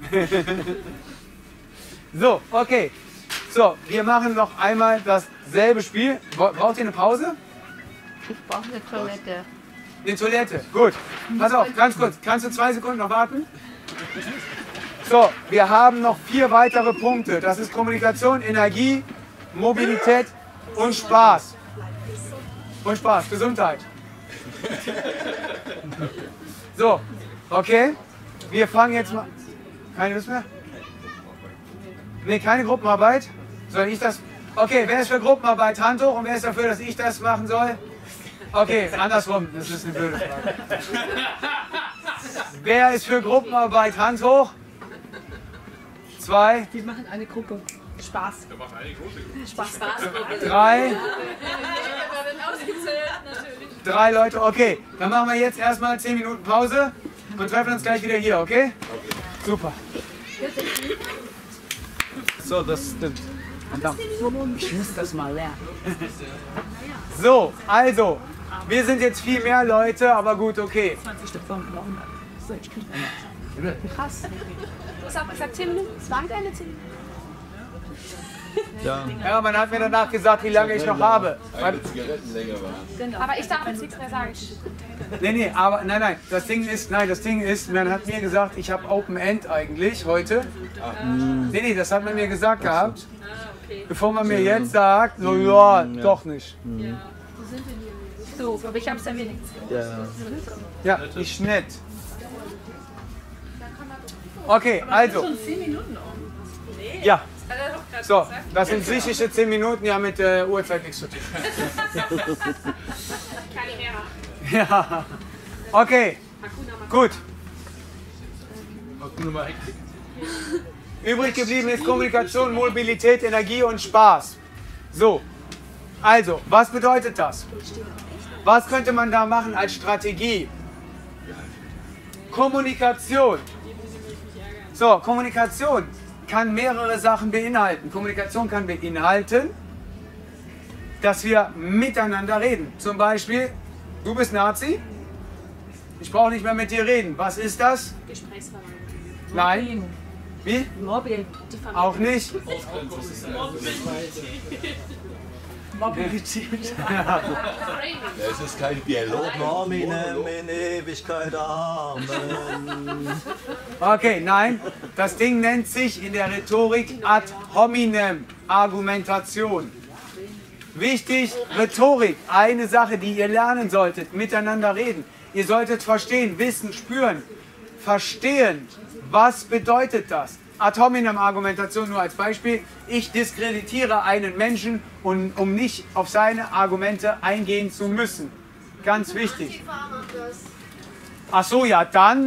So, okay. So, wir machen noch einmal dasselbe Spiel. Braucht ihr eine Pause? Ich brauche eine Toilette. Eine Toilette, gut. Pass auf, ganz kurz. Kannst du 2 Sekunden noch warten? So, wir haben noch 4 weitere Punkte. Das ist Kommunikation, Energie, Mobilität und Spaß. Und Spaß, Gesundheit. So, okay. Wir fangen jetzt mal... Keine Lust mehr? Nee, keine Gruppenarbeit? Soll ich das? Okay, wer ist für Gruppenarbeit? Hand hoch. Und wer ist dafür, dass ich das machen soll? Okay, andersrum. Das ist eine blöde Frage. Wer ist für Gruppenarbeit? Hand hoch. 2. Wir machen eine Gruppe. Spaß. Wir machen eine große Spaß. 3. 3 Leute, okay. Dann machen wir jetzt erstmal 10 Minuten Pause und treffen uns gleich wieder hier, okay? Super. So, das stimmt. Verdammt. Ich muss das mal lernen. So, also, wir sind jetzt viel mehr Leute, aber gut, okay. 20 Stück von 100. So, ich krieg Krass. Du hast auch gesagt 10 Minuten. Es waren keine 10 Minuten. Ja, man hat mir danach gesagt, wie lange ich noch habe. Aber ich darf jetzt nichts mehr sagen. Nee, aber nein, das Ding ist, man hat mir gesagt, ich habe Open End eigentlich heute. Nee, das hat man mir gesagt gehabt. Bevor man mir jetzt sagt, so ja, doch nicht. So, aber ich hab's dann wenigstens. Ja, ich nett. Okay, also. Schon 10 Minuten um. Nee. Ja. Das hat er doch gerade So, gesagt. das sind psychische 10 Minuten, ja mit Uhrzeit nichts zu tun. Ja. Okay, gut. Übrig geblieben ist Kommunikation, Mobilität, Energie und Spaß. So, also, was bedeutet das? Was könnte man da machen als Strategie? Kommunikation. So, Kommunikation kann mehrere Sachen beinhalten. Kommunikation kann beinhalten, dass wir miteinander reden. Zum Beispiel, du bist Nazi, ich brauche nicht mehr mit dir reden. Was ist das? Gesprächsverweigerung. Nein. Wie? Mobbing. Auch nicht. Mobilität. Es ist kein Dialog. Nominem in Ewigkeit Amen. Okay, nein. Das Ding nennt sich in der Rhetorik ad hominem Argumentation. Wichtig, Rhetorik, eine Sache, die ihr lernen solltet, miteinander reden. Ihr solltet verstehen, wissen, spüren, verstehen, was bedeutet das? Ad hominem Argumentation nur als Beispiel. Ich diskreditiere einen Menschen, um nicht auf seine Argumente eingehen zu müssen. Ganz wichtig. Ach so, ja, dann,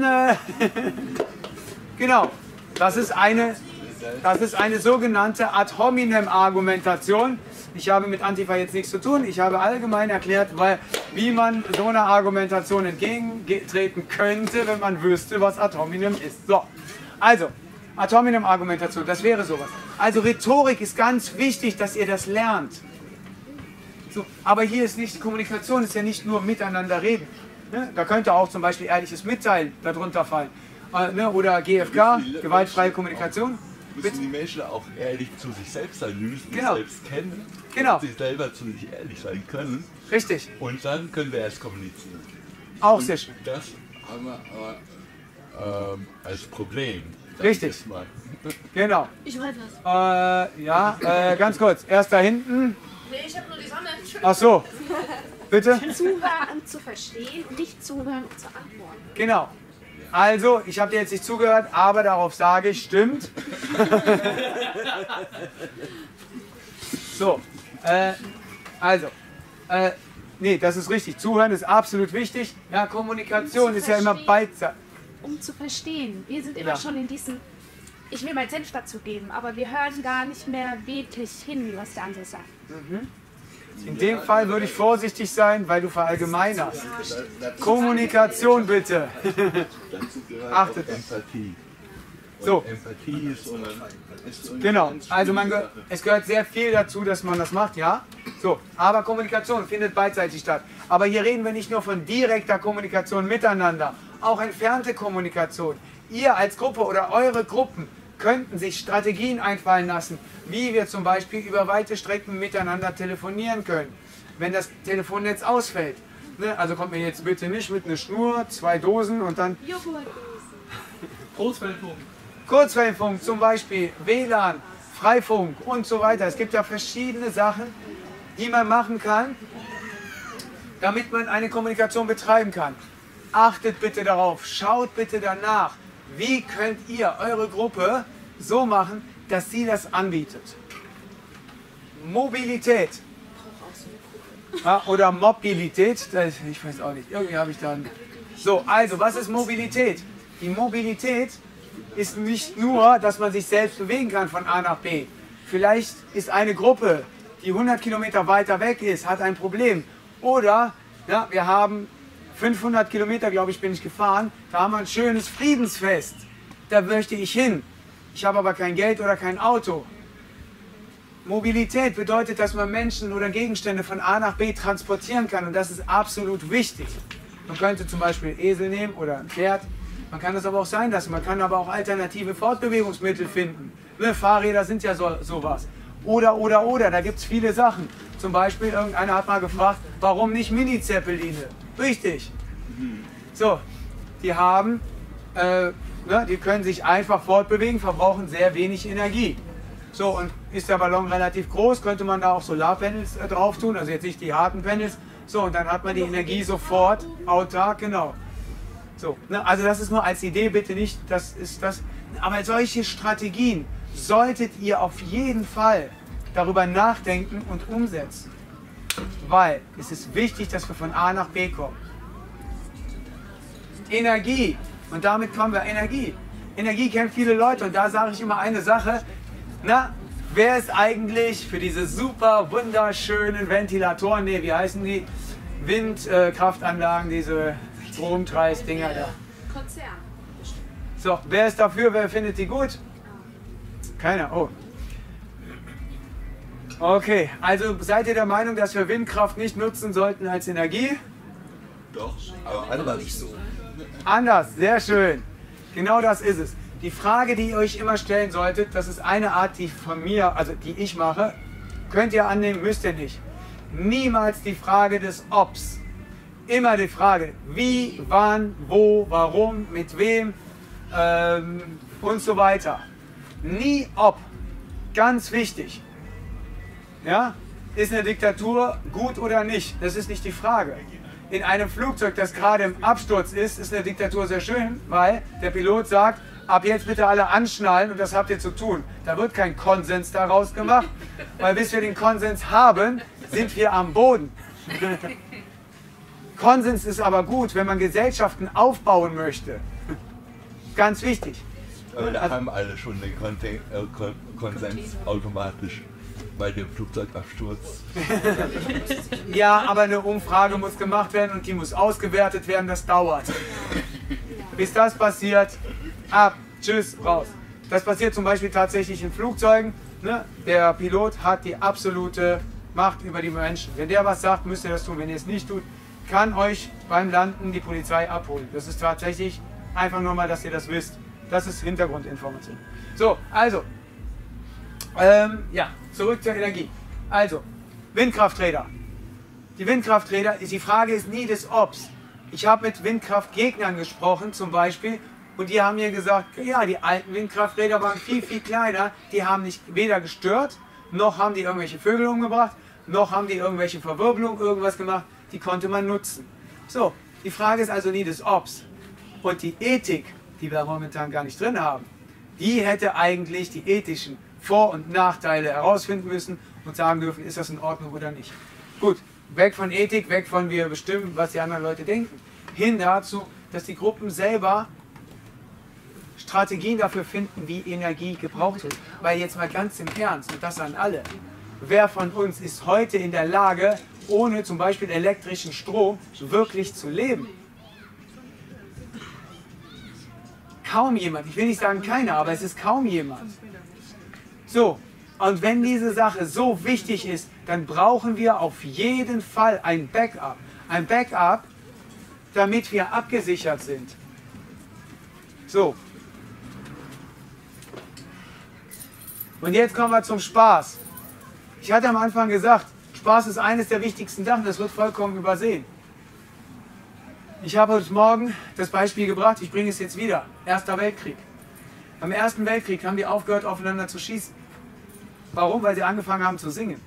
genau, das ist eine sogenannte Ad hominem Argumentation. Ich habe mit Antifa jetzt nichts zu tun. Ich habe allgemein erklärt, wie man so einer Argumentation entgegentreten könnte, wenn man wüsste, was Ad hominem ist. So, also, Ad hominem Argumentation, das wäre sowas. Also Rhetorik ist ganz wichtig, dass ihr das lernt. So, aber hier ist nicht, Kommunikation ist ja nicht nur miteinander reden. Ne? Da könnte auch zum Beispiel ehrliches Mitteilen darunter fallen. Ne? Oder GFK, gewaltfreie Kommunikation. Müssen die Menschen auch ehrlich zu sich selbst sein, die müssen sich Genau. selbst kennen, Genau. sich selber zu sich ehrlich sein können. Richtig. Und dann können wir erst kommunizieren. Auch sehr schön. Das haben wir aber als Problem. Richtig. Genau. Ich wollte das. Ja, ganz kurz. Erst da hinten. Nee, ich habe nur die Sonne. Ach so. Bitte? Zuhören, um zu verstehen, nicht zuhören, um zu antworten. Genau. Also, ich habe dir jetzt nicht zugehört, aber darauf sage ich, stimmt. So, nee, das ist richtig. Zuhören ist absolut wichtig. Ja, Kommunikation ist ja immer beidseitig. Um zu verstehen. Wir sind immer Ja. schon in diesem, ich will meinen Senf dazu geben, aber wir hören gar nicht mehr wirklich hin, was der andere sagt. In dem Fall würde ich vorsichtig sein, weil du verallgemeinerst. Kommunikation bitte. Dazu gehört Achtet. auch Empathie. Und So. Empathie ist so eine Genau, ganz also wichtige es gehört sehr viel dazu, dass man das macht, ja. So, aber Kommunikation findet beidseitig statt. Aber hier reden wir nicht nur von direkter Kommunikation miteinander, auch entfernte Kommunikation. Ihr als Gruppe oder eure Gruppen könnten sich Strategien einfallen lassen, wie wir zum Beispiel über weite Strecken miteinander telefonieren können, wenn das Telefonnetz ausfällt. Ne? Also kommt mir jetzt bitte nicht mit einer Schnur, 2 Dosen und dann Kurzwellenfunk. Kurzwellenfunk, zum Beispiel WLAN, Freifunk und so weiter. Es gibt ja verschiedene Sachen, die man machen kann, damit man eine Kommunikation betreiben kann. Achtet bitte darauf, schaut bitte danach, wie könnt ihr eure Gruppe so machen, dass sie das anbietet. Mobilität. Ja, oder Mobilität, ich weiß auch nicht, irgendwie habe ich da... So, also, was ist Mobilität? Die Mobilität ist nicht nur, dass man sich selbst bewegen kann von A nach B. Vielleicht ist eine Gruppe, die 100 Kilometer weiter weg ist, hat ein Problem. Oder ja, wir haben 500 Kilometer, glaube ich, bin ich gefahren, da haben wir ein schönes Friedensfest. Da möchte ich hin. Ich habe aber kein Geld oder kein Auto. Mobilität bedeutet, dass man Menschen oder Gegenstände von A nach B transportieren kann und das ist absolut wichtig. Man könnte zum Beispiel einen Esel nehmen oder ein Pferd. Man kann das aber auch sein lassen. Man kann aber auch alternative Fortbewegungsmittel finden. Ne, Fahrräder sind ja sowas. Oder, da gibt es viele Sachen. Zum Beispiel, irgendeiner hat mal gefragt, warum nicht Mini-Zeppeline? Richtig. So, die haben, die können sich einfach fortbewegen, verbrauchen sehr wenig Energie. So, und ist der Ballon relativ groß, könnte man da auch Solarpanels drauf tun, also jetzt nicht die harten Panels. So, und dann hat man die Energie sofort autark, genau. So, ne, also das ist nur als Idee, bitte nicht, das ist das. Aber solche Strategien solltet ihr auf jeden Fall darüber nachdenken und umsetzen. Weil es ist wichtig, dass wir von A nach B kommen. Energie. Und damit kommen wir Energie. Energie kennen viele Leute und da sage ich immer eine Sache. Na, wer ist eigentlich für diese super wunderschönen Ventilatoren, nee, wie heißen die? Windkraftanlagen, diese Stromkreisdinger da. Konzern. So, wer ist dafür, wer findet die gut? Keiner, oh. Okay, also seid ihr der Meinung, dass wir Windkraft nicht nutzen sollten als Energie? Doch, aber anders nicht so. Anders, sehr schön. Genau das ist es. Die Frage, die ihr euch immer stellen solltet, das ist eine Art, die von mir, also die ich mache, könnt ihr annehmen, müsst ihr nicht. Niemals die Frage des Obs. Immer die Frage, wie, wann, wo, warum, mit wem und so weiter. Nie ob. Ganz wichtig. Ja? Ist eine Diktatur gut oder nicht? Das ist nicht die Frage. In einem Flugzeug, das gerade im Absturz ist, ist eine Diktatur sehr schön, weil der Pilot sagt, ab jetzt bitte alle anschnallen und das habt ihr zu tun. Da wird kein Konsens daraus gemacht, weil bis wir den Konsens haben, sind wir am Boden. Konsens ist aber gut, wenn man Gesellschaften aufbauen möchte. Ganz wichtig. Aber da haben alle schon den Konsens automatisch bei dem Flugzeugabsturz. Ja, aber eine Umfrage muss gemacht werden und die muss ausgewertet werden, das dauert. Bis das passiert, ab, tschüss, raus. Das passiert zum Beispiel tatsächlich in Flugzeugen. Ne? Der Pilot hat die absolute Macht über die Menschen. Wenn der was sagt, müsst ihr das tun. Wenn ihr es nicht tut, kann euch beim Landen die Polizei abholen. Das ist tatsächlich einfach nur mal, dass ihr das wisst. Das ist Hintergrundinformation. So, also, ja, zurück zur Energie. Also, Windkrafträder. Die Windkrafträder, die Frage ist nie des Obs. Ich habe mit Windkraftgegnern gesprochen zum Beispiel und die haben mir gesagt, ja, die alten Windkrafträder waren viel, viel kleiner. Die haben nicht weder gestört, noch haben die irgendwelche Vögel umgebracht, noch haben die irgendwelche Verwirbelungen, irgendwas gemacht. Die konnte man nutzen. So, die Frage ist also nie des Obs. Und die Ethik, die wir momentan gar nicht drin haben, die hätte eigentlich die ethischen Vor- und Nachteile herausfinden müssen und sagen dürfen, ist das in Ordnung oder nicht. Gut, weg von Ethik, weg von wir bestimmen, was die anderen Leute denken, hin dazu, dass die Gruppen selber Strategien dafür finden, wie Energie gebraucht wird. Weil jetzt mal ganz im Ernst, und das an alle, wer von uns ist heute in der Lage, ohne zum Beispiel elektrischen Strom wirklich zu leben? Kaum jemand. Ich will nicht sagen keiner, aber es ist kaum jemand. So, und wenn diese Sache so wichtig ist, dann brauchen wir auf jeden Fall ein Backup. Ein Backup, damit wir abgesichert sind. So. Und jetzt kommen wir zum Spaß. Ich hatte am Anfang gesagt, Spaß ist eines der wichtigsten Sachen, das wird vollkommen übersehen. Ich habe heute Morgen das Beispiel gebracht, ich bringe es jetzt wieder. Erster Weltkrieg. Beim Ersten Weltkrieg haben die aufgehört, aufeinander zu schießen. Warum? Weil sie angefangen haben zu singen.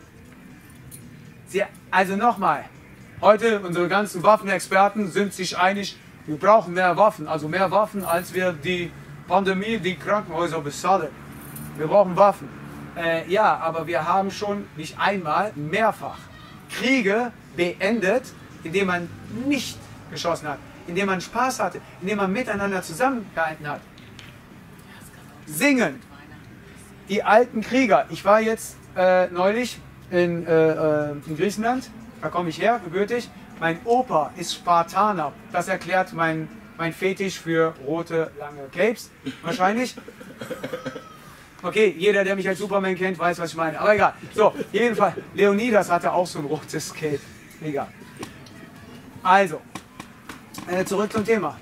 Also nochmal, heute unsere ganzen Waffenexperten sind sich einig, wir brauchen mehr Waffen. Also mehr Waffen, als wir die Pandemie, die Krankenhäuser bezahlen. Wir brauchen Waffen. Ja, aber wir haben schon nicht einmal, mehrfach Kriege beendet, indem man nicht geschossen hat, indem man Spaß hatte, indem man miteinander zusammengehalten hat. Singen. Die alten Krieger. Ich war jetzt neulich in Griechenland, da komme ich her, gebürtig. Mein Opa ist Spartaner. Das erklärt mein Fetisch für rote, lange Capes, wahrscheinlich. Okay, jeder, der mich als Superman kennt, weiß, was ich meine. Aber egal. So, jedenfalls, Leonidas hatte auch so ein rotes Cape. Egal. Also, zurück zum Thema.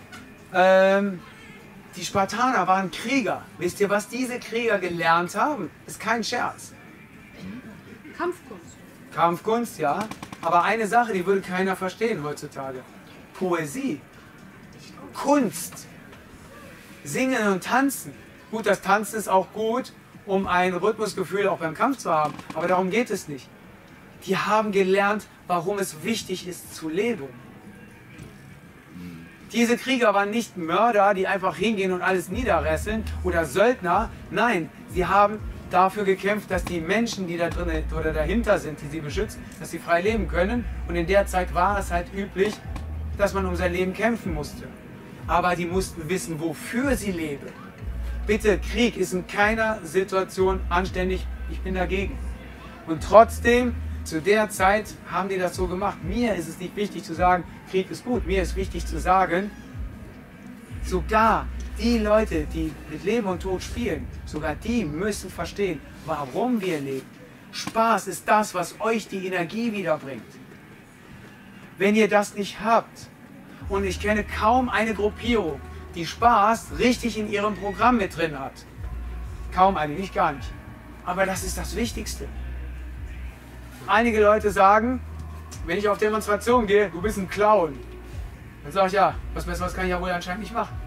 Die Spartaner waren Krieger. Wisst ihr, was diese Krieger gelernt haben? Ist kein Scherz. Kampfkunst. Kampfkunst, ja. Aber eine Sache, die würde keiner verstehen heutzutage. Poesie. Kunst. Singen und Tanzen. Gut, das Tanzen ist auch gut, um ein Rhythmusgefühl auch beim Kampf zu haben. Aber darum geht es nicht. Die haben gelernt, warum es wichtig ist zu leben. Diese Krieger waren nicht Mörder, die einfach hingehen und alles niederresseln oder Söldner. Nein, sie haben dafür gekämpft, dass die Menschen, die da drin oder dahinter sind, die sie beschützen, dass sie frei leben können. Und in der Zeit war es halt üblich, dass man um sein Leben kämpfen musste. Aber die mussten wissen, wofür sie leben. Bitte, Krieg ist in keiner Situation anständig. Ich bin dagegen. Und trotzdem, zu der Zeit haben die das so gemacht. Mir ist es nicht wichtig zu sagen, Krieg ist gut. Mir ist wichtig zu sagen, sogar die Leute, die mit Leben und Tod spielen, sogar die müssen verstehen, warum wir leben. Spaß ist das, was euch die Energie wiederbringt. Wenn ihr das nicht habt, und ich kenne kaum eine Gruppierung, die Spaß richtig in ihrem Programm mit drin hat. Kaum eine, nicht gar nicht. Aber das ist das Wichtigste. Einige Leute sagen, wenn ich auf Demonstrationen gehe, du bist ein Clown. Dann sage ich, ja, was Besseres kann ich ja wohl anscheinend nicht machen.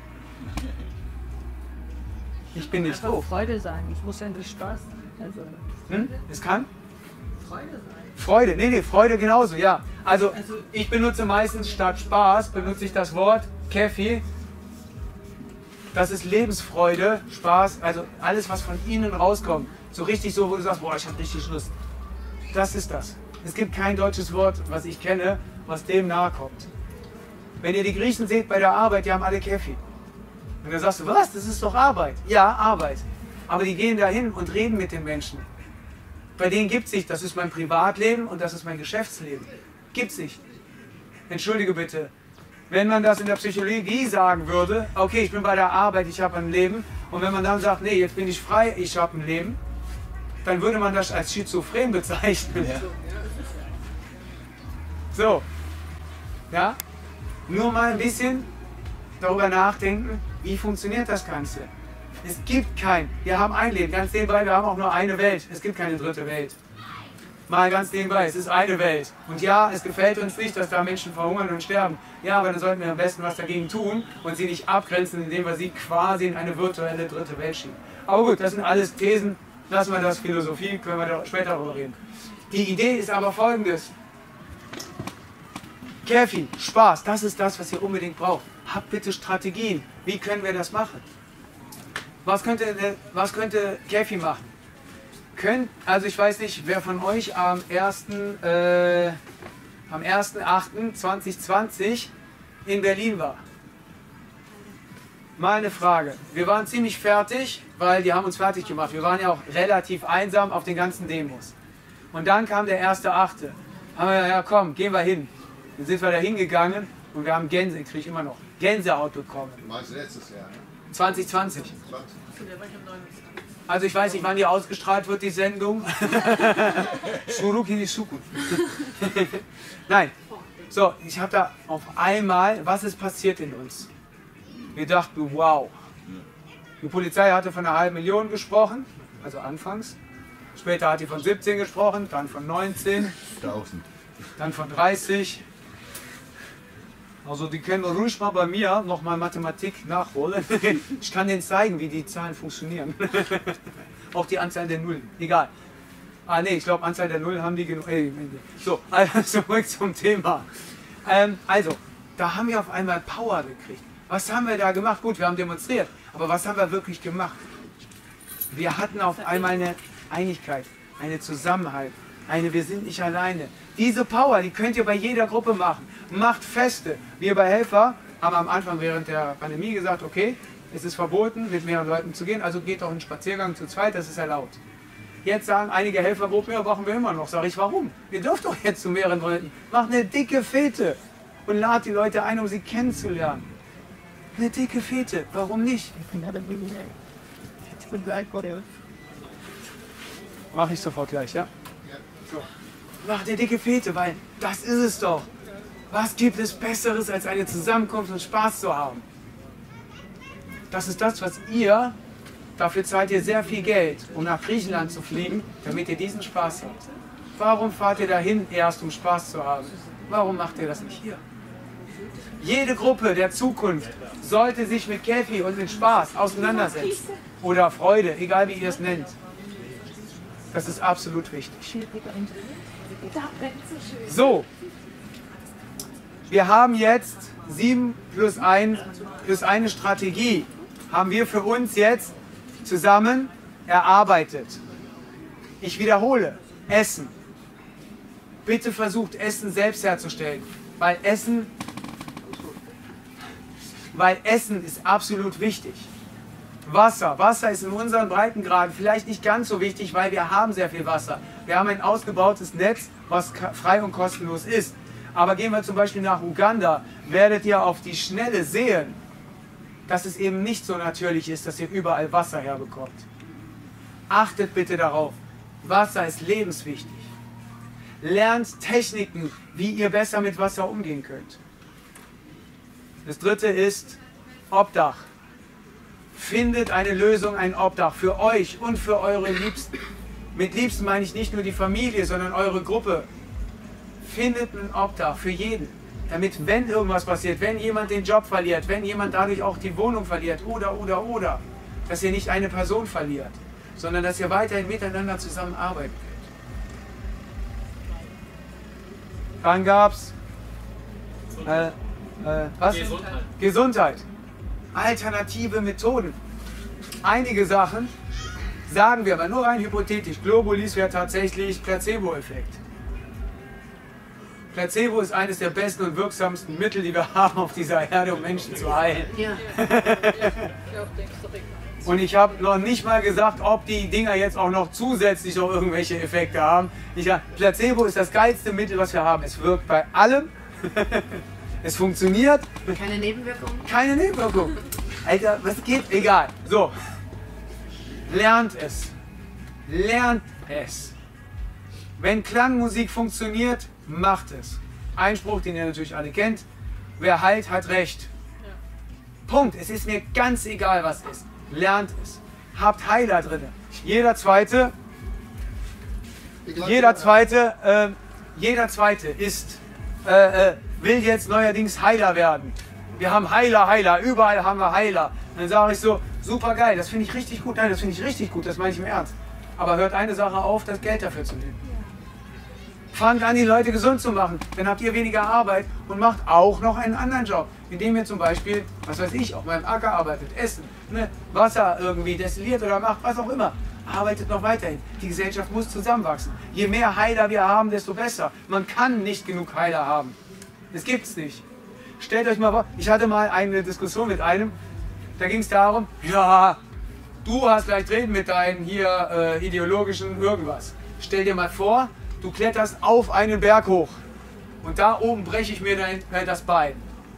Ich bin nicht doof. Freude sein, ich muss ja nicht Spaß. Also, Es kann? Freude sein. Freude, nee, Freude genauso, ja. Also ich benutze meistens statt Spaß, benutze ich das Wort Kefi. Das ist Lebensfreude, Spaß, also alles, was von innen rauskommt. So richtig so, wo du sagst, boah, ich habe richtig Lust. Das ist das. Es gibt kein deutsches Wort, was ich kenne, was dem nahe kommt. Wenn ihr die Griechen seht bei der Arbeit, die haben alle Kefi. Und dann sagst du, was, das ist doch Arbeit. Ja, Arbeit. Aber die gehen dahin und reden mit den Menschen. Bei denen gibt es nicht, das ist mein Privatleben und das ist mein Geschäftsleben. Gibt es nicht. Entschuldige bitte. Wenn man das in der Psychologie sagen würde, okay, ich bin bei der Arbeit, ich habe ein Leben, und wenn man dann sagt, nee, jetzt bin ich frei, ich habe ein Leben, dann würde man das als schizophren bezeichnen. Ja. So. Ja? Nur mal ein bisschen darüber nachdenken, wie funktioniert das Ganze. Es gibt kein, wir haben ein Leben, ganz nebenbei, wir haben auch nur eine Welt. Es gibt keine dritte Welt. Mal ganz nebenbei, es ist eine Welt. Und ja, es gefällt uns nicht, dass da Menschen verhungern und sterben. Ja, aber dann sollten wir am besten was dagegen tun und sie nicht abgrenzen, indem wir sie quasi in eine virtuelle dritte Welt schieben. Aber gut, das sind alles Thesen, lassen wir das, Philosophie, können wir da später darüber reden. Die Idee ist aber folgendes. Kefi, Spaß, das ist das, was ihr unbedingt braucht. Habt bitte Strategien. Wie können wir das machen? Was könnte Kefi machen? Also ich weiß nicht, wer von euch am 1.8.2020 in Berlin war. Mal eine Frage. Wir waren ziemlich fertig, weil die haben uns fertig gemacht. Wir waren ja auch relativ einsam auf den ganzen Demos. Und dann kam der 1.8. Haben wir ja komm, gehen wir hin. Dann sind wir da hingegangen und wir haben kriege ich immer noch, Gänsehaut bekommen. Du meinst letztes Jahr, ne? 2020. Also ich weiß nicht, wann die ausgestrahlt wird, die Sendung. Zurück in die Zukunft. Nein. So, ich habe da auf einmal, was ist passiert in uns? Wir dachten, wow. Die Polizei hatte von 500.000 gesprochen, also anfangs. Später hat die von 17 gesprochen, dann von 19. 1000. Dann von 30. Also die können ruhig mal bei mir nochmal Mathematik nachholen. Ich kann denen zeigen, wie die Zahlen funktionieren. Auch die Anzahl der Nullen. Egal. Ah ne, ich glaube Anzahl der Nullen haben die genug. So, also zurück zum Thema. Also, da haben wir auf einmal Power gekriegt. Was haben wir da gemacht? Gut, wir haben demonstriert. Aber was haben wir wirklich gemacht? Wir hatten auf einmal eine Einigkeit, eine Zusammenhalt, wir sind nicht alleine. Diese Power, die könnt ihr bei jeder Gruppe machen. Macht Feste. Wir bei Helfer haben am Anfang während der Pandemie gesagt, okay, es ist verboten, mit mehreren Leuten zu gehen, also geht doch einen Spaziergang zu zweit, das ist erlaubt. Jetzt sagen einige Helfergruppen, ja, brauchen wir immer noch. Sag ich, warum? Ihr dürft doch jetzt zu mehreren Leuten. Macht eine dicke Fete und lad die Leute ein, um sie kennenzulernen. Eine dicke Fete, warum nicht? Mach ich sofort gleich, ja? So. Mach eine dicke Fete, weil das ist es doch. Was gibt es Besseres, als eine Zusammenkunft und Spaß zu haben? Das ist das, was ihr, dafür zahlt ihr sehr viel Geld, um nach Griechenland zu fliegen, damit ihr diesen Spaß habt. Warum fahrt ihr dahin erst, um Spaß zu haben? Warum macht ihr das nicht hier? Jede Gruppe der Zukunft sollte sich mit Kefi und mit Spaß auseinandersetzen. Oder Freude, egal wie ihr es nennt. Das ist absolut wichtig. So, wir haben jetzt 7 plus 1 plus eine Strategie haben wir für uns jetzt zusammen erarbeitet. Ich wiederhole, Essen. Bitte versucht Essen selbst herzustellen, weil Essen ist absolut wichtig. Wasser ist in unseren Breitengraden vielleicht nicht ganz so wichtig, weil wir haben sehr viel Wasser. Wir haben ein ausgebautes Netz, was frei und kostenlos ist. Aber gehen wir zum Beispiel nach Uganda, werdet ihr auf die Schnelle sehen, dass es eben nicht so natürlich ist, dass ihr überall Wasser herbekommt. Achtet bitte darauf, Wasser ist lebenswichtig. Lernt Techniken, wie ihr besser mit Wasser umgehen könnt. Das dritte ist Obdach. Findet eine Lösung, ein Obdach für euch und für eure Liebsten. Mit Liebsten meine ich nicht nur die Familie, sondern eure Gruppe. Findet ein Obdach für jeden, damit, wenn irgendwas passiert, wenn jemand den Job verliert, wenn jemand dadurch auch die Wohnung verliert oder, dass ihr nicht eine Person verliert, sondern dass ihr weiterhin miteinander zusammenarbeiten könnt. Dann gab es Gesundheit. Alternative Methoden. Einige Sachen sagen wir aber nur rein hypothetisch. Globulis wäre tatsächlich Placebo-Effekt. Placebo ist eines der besten und wirksamsten Mittel, die wir haben auf dieser Erde, um Menschen zu heilen. Ja. Und ich habe noch nicht mal gesagt, ob die Dinger jetzt auch noch zusätzlich noch irgendwelche Effekte haben. Placebo ist das geilste Mittel, was wir haben. Es wirkt bei allem. Es funktioniert. Keine Nebenwirkungen? Keine Nebenwirkungen. Alter, was geht? Egal. So. Lernt es. Lernt es. Wenn Klangmusik funktioniert, macht es. Ein Spruch, den ihr natürlich alle kennt. Wer heilt, hat Recht. Punkt. Es ist mir ganz egal, was ist. Lernt es. Habt Heiler drin. Jeder Zweite ist, will jetzt neuerdings Heiler werden. Wir haben Heiler, überall haben wir Heiler. Und dann sage ich so, super geil, das finde ich richtig gut. Nein, das finde ich richtig gut, das meine ich im Ernst. Aber hört eine Sache auf, das Geld dafür zu nehmen. Fangt an, die Leute gesund zu machen. Dann habt ihr weniger Arbeit und macht auch noch einen anderen Job. Indem ihr zum Beispiel, was weiß ich, auf meinem Acker arbeitet, Essen, ne, Wasser irgendwie destilliert oder macht, was auch immer. Arbeitet noch weiterhin. Die Gesellschaft muss zusammenwachsen. Je mehr Heiler wir haben, desto besser. Man kann nicht genug Heiler haben. Das gibt's nicht. Stellt euch mal vor, ich hatte mal eine Diskussion mit einem, da ging es darum, ja, du hast leicht reden mit deinen hier ideologischen irgendwas. Stell dir mal vor, du kletterst auf einen Berg hoch und da oben breche ich mir das Bein.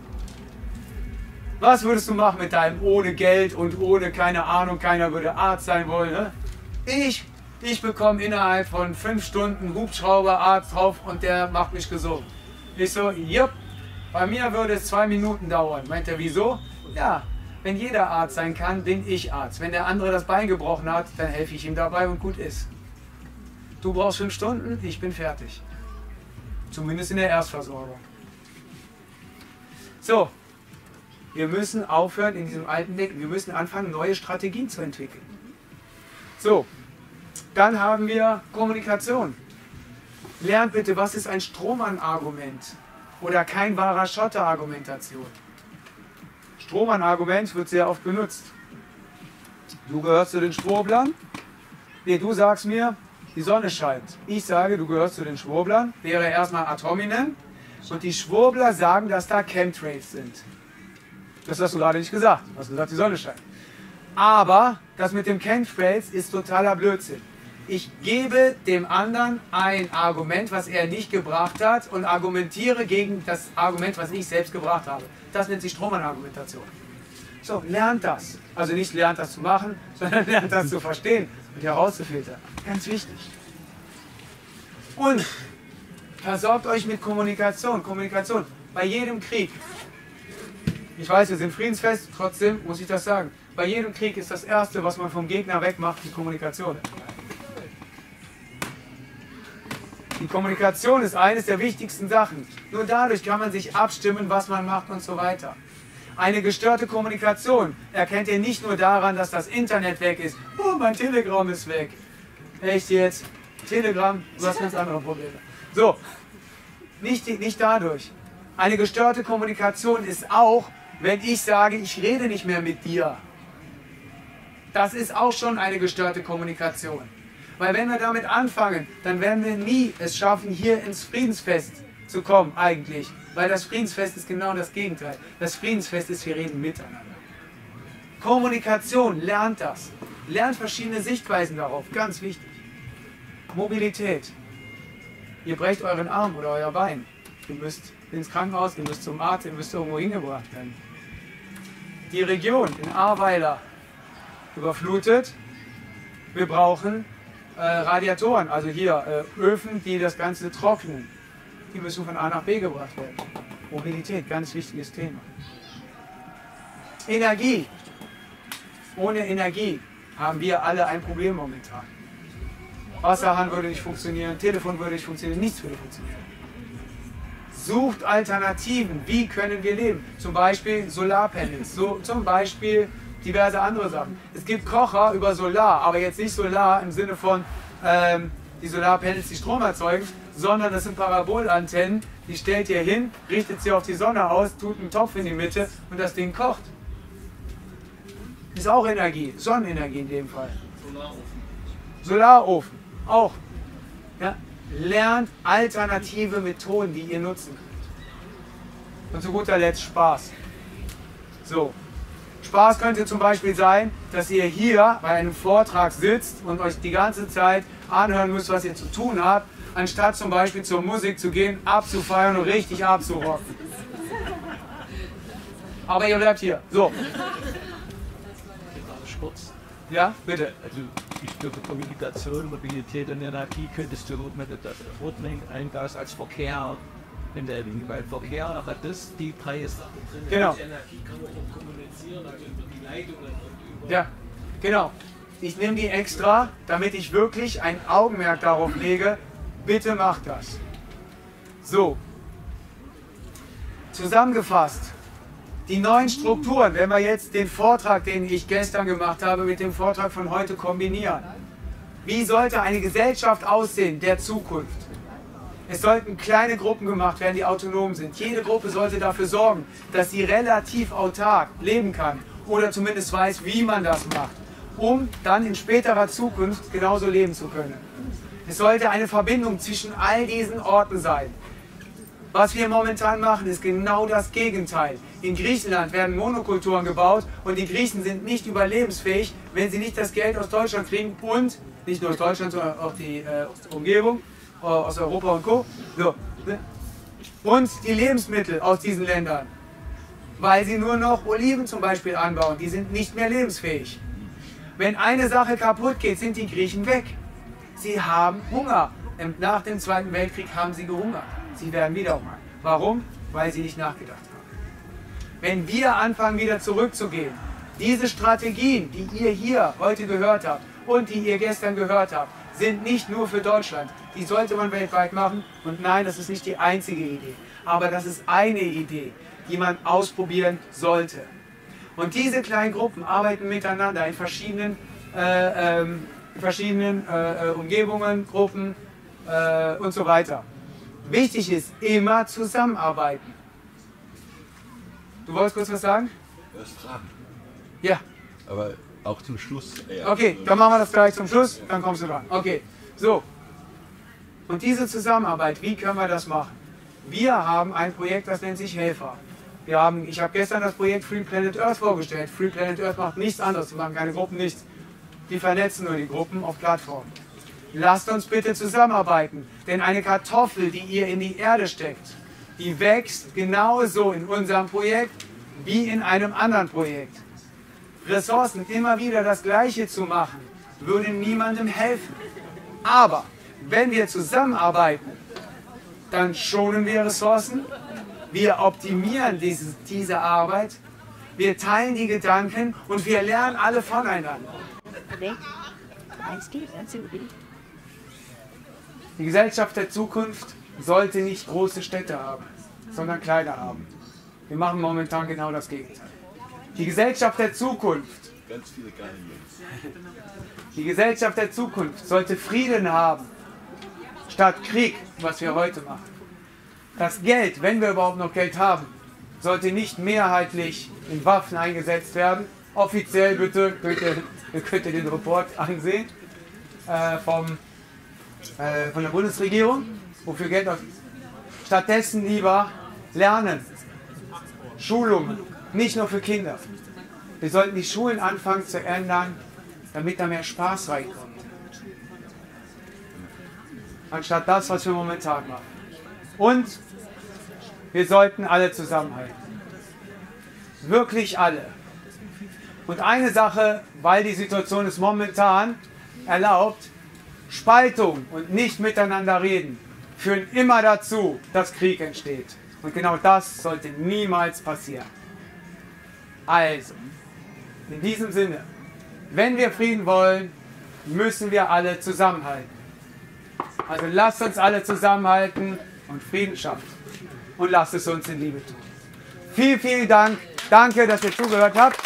Was würdest du machen mit deinem ohne Geld und ohne, keine Ahnung, keiner würde Arzt sein wollen, ne? Ich bekomme innerhalb von 5 Stunden Hubschrauberarzt drauf und der macht mich gesund. Ich so, jupp, bei mir würde es 2 Minuten dauern. Meint er, wieso? Ja, wenn jeder Arzt sein kann, bin ich Arzt. Wenn der andere das Bein gebrochen hat, dann helfe ich ihm dabei und gut ist. Du brauchst 5 Stunden, ich bin fertig. Zumindest in der Erstversorgung. So, wir müssen aufhören in diesem alten Denken. Wir müssen anfangen, neue Strategien zu entwickeln. So, dann haben wir Kommunikation. Lernt bitte, was ist ein Strohmann-Argument oder kein wahrer Schotter-Argumentation. Strohmann-Argument wird sehr oft benutzt. Du gehörst zu den Schwurblern. Nee, du sagst mir, die Sonne scheint. Ich sage, du gehörst zu den Schwurblern. Wäre erstmal ad hominem. Und die Schwurbler sagen, dass da Chemtrails sind. Das hast du gerade nicht gesagt. Du hast gesagt, die Sonne scheint. Aber das mit dem Chemtrails ist totaler Blödsinn. Ich gebe dem anderen ein Argument, was er nicht gebracht hat und argumentiere gegen das Argument, was ich selbst gebracht habe. Das nennt sich Strohmann-Argumentation. So, lernt das. Also nicht lernt das zu machen, sondern lernt das zu verstehen und herauszufiltern. Ganz wichtig. Und versorgt euch mit Kommunikation. Kommunikation bei jedem Krieg. Ich weiß, wir sind friedensfest, trotzdem muss ich das sagen. Bei jedem Krieg ist das Erste, was man vom Gegner wegmacht, die Kommunikation. Die Kommunikation ist eines der wichtigsten Sachen. Nur dadurch kann man sich abstimmen, was man macht und so weiter. Eine gestörte Kommunikation erkennt ihr nicht nur daran, dass das Internet weg ist. Oh, mein Telegram ist weg. Echt jetzt? Telegram, du hast ganz andere Probleme. So, nicht dadurch. Eine gestörte Kommunikation ist auch, wenn ich sage, ich rede nicht mehr mit dir. Das ist auch schon eine gestörte Kommunikation. Weil wenn wir damit anfangen, dann werden wir nie es schaffen, hier ins Friedensfest zu kommen eigentlich. Weil das Friedensfest ist genau das Gegenteil. Das Friedensfest ist, wir reden miteinander. Kommunikation, lernt das. Lernt verschiedene Sichtweisen darauf, ganz wichtig. Mobilität. Ihr brecht euren Arm oder euer Bein. Ihr müsst ins Krankenhaus, ihr müsst zum Arzt, ihr müsst irgendwo hingebracht werden. Die Region in Ahrweiler überflutet. Wir brauchen Radiatoren, also hier Öfen, die das Ganze trocknen. Die müssen von A nach B gebracht werden. Mobilität, ganz wichtiges Thema. Energie. Ohne Energie haben wir alle ein Problem momentan. Wasserhahn würde nicht funktionieren, Telefon würde nicht funktionieren, nichts würde funktionieren. Sucht Alternativen. Wie können wir leben? Zum Beispiel Solarpanels, zum Beispiel diverse andere Sachen. Es gibt Kocher über Solar, aber jetzt nicht Solar im Sinne von die Solarpanels, die Strom erzeugen, sondern das sind Parabolantennen, die stellt ihr hin, richtet sie auf die Sonne aus, tut einen Topf in die Mitte und das Ding kocht. Ist auch Energie, Sonnenenergie in dem Fall. Solarofen, auch. Ja? Lernt alternative Methoden, die ihr nutzen könnt. Und zu guter Letzt Spaß. So. Spaß könnte zum Beispiel sein, dass ihr hier bei einem Vortrag sitzt und euch die ganze Zeit anhören müsst, was ihr zu tun habt, anstatt zum Beispiel zur Musik zu gehen, abzufeiern und richtig abzurocken. Aber ihr bleibt hier. So. Kurz. Ja, bitte. Also ich glaube, Kommunikation, Mobilität und Energie könntest du mit der Rotmengen-Eingas als Verkehr in der Linie, weil Verkehr hat das, die drei Sachen drin. Genau. Mit Energie kann man auch kommunizieren, also über die Leitungen und über... Ja, genau. Ich nehme die extra, damit ich wirklich ein Augenmerk darauf lege. Bitte macht das. So. Zusammengefasst. Die neuen Strukturen, wenn wir jetzt den Vortrag, den ich gestern gemacht habe, mit dem Vortrag von heute kombinieren. Wie sollte eine Gesellschaft aussehen der Zukunft? Es sollten kleine Gruppen gemacht werden, die autonom sind. Jede Gruppe sollte dafür sorgen, dass sie relativ autark leben kann oder zumindest weiß, wie man das macht, um dann in späterer Zukunft genauso leben zu können. Es sollte eine Verbindung zwischen all diesen Orten sein. Was wir momentan machen, ist genau das Gegenteil. In Griechenland werden Monokulturen gebaut und die Griechen sind nicht überlebensfähig, wenn sie nicht das Geld aus Deutschland kriegen und nicht nur aus Deutschland, sondern auch die Umgebung, aus Europa und Co. So. Und die Lebensmittel aus diesen Ländern, weil sie nur noch Oliven zum Beispiel anbauen, die sind nicht mehr lebensfähig. Wenn eine Sache kaputt geht, sind die Griechen weg. Sie haben Hunger. Nach dem Zweiten Weltkrieg haben sie gehungert. Sie werden wieder hungern. Warum? Weil sie nicht nachgedacht haben. Wenn wir anfangen, wieder zurückzugehen, diese Strategien, die ihr hier heute gehört habt und die ihr gestern gehört habt, sind nicht nur für Deutschland. Die sollte man weltweit machen. Und nein, das ist nicht die einzige Idee. Aber das ist eine Idee, die man ausprobieren sollte. Und diese kleinen Gruppen arbeiten miteinander in verschiedenen Umgebungen, Gruppen und so weiter. Wichtig ist, immer zusammenarbeiten. Du wolltest kurz was sagen? Erst Fragen. Ja. Aber auch zum Schluss. Okay, dann machen wir das gleich zum Schluss, dann kommst du dran. Okay, so. Und diese Zusammenarbeit, wie können wir das machen? Wir haben ein Projekt, das nennt sich Helfer. Ich habe gestern das Projekt Free Planet Earth vorgestellt. Free Planet Earth macht nichts anderes, die machen keine Gruppen, nichts. Die vernetzen nur die Gruppen auf Plattformen. Lasst uns bitte zusammenarbeiten, denn eine Kartoffel, die ihr in die Erde steckt, die wächst genauso in unserem Projekt wie in einem anderen Projekt. Ressourcen immer wieder das Gleiche zu machen, würde niemandem helfen. Aber wenn wir zusammenarbeiten, dann schonen wir Ressourcen, wir optimieren diese Arbeit, wir teilen die Gedanken und wir lernen alle voneinander. Die Gesellschaft der Zukunft sollte nicht große Städte haben, sondern kleine haben. Wir machen momentan genau das Gegenteil. Die Gesellschaft der Zukunft, Ganz viele geile Jungs. die Gesellschaft der Zukunft sollte Frieden haben, statt Krieg, was wir heute machen. Das Geld, wenn wir überhaupt noch Geld haben, sollte nicht mehrheitlich in Waffen eingesetzt werden. Offiziell bitte könnt ihr den Report ansehen von der Bundesregierung, wofür Geld aus. Stattdessen lieber lernen, Schulungen, nicht nur für Kinder. Wir sollten die Schulen anfangen zu ändern, damit da mehr Spaß reinkommt. Anstatt das, was wir momentan machen. Und wir sollten alle zusammenhalten. Wirklich alle. Und eine Sache, weil die Situation es momentan erlaubt, Spaltung und nicht miteinander reden, führen immer dazu, dass Krieg entsteht. Und genau das sollte niemals passieren. Also, in diesem Sinne, wenn wir Frieden wollen, müssen wir alle zusammenhalten. Also lasst uns alle zusammenhalten und Frieden schaffen. Und lasst es uns in Liebe tun. Vielen, vielen Dank. Danke, dass ihr zugehört habt.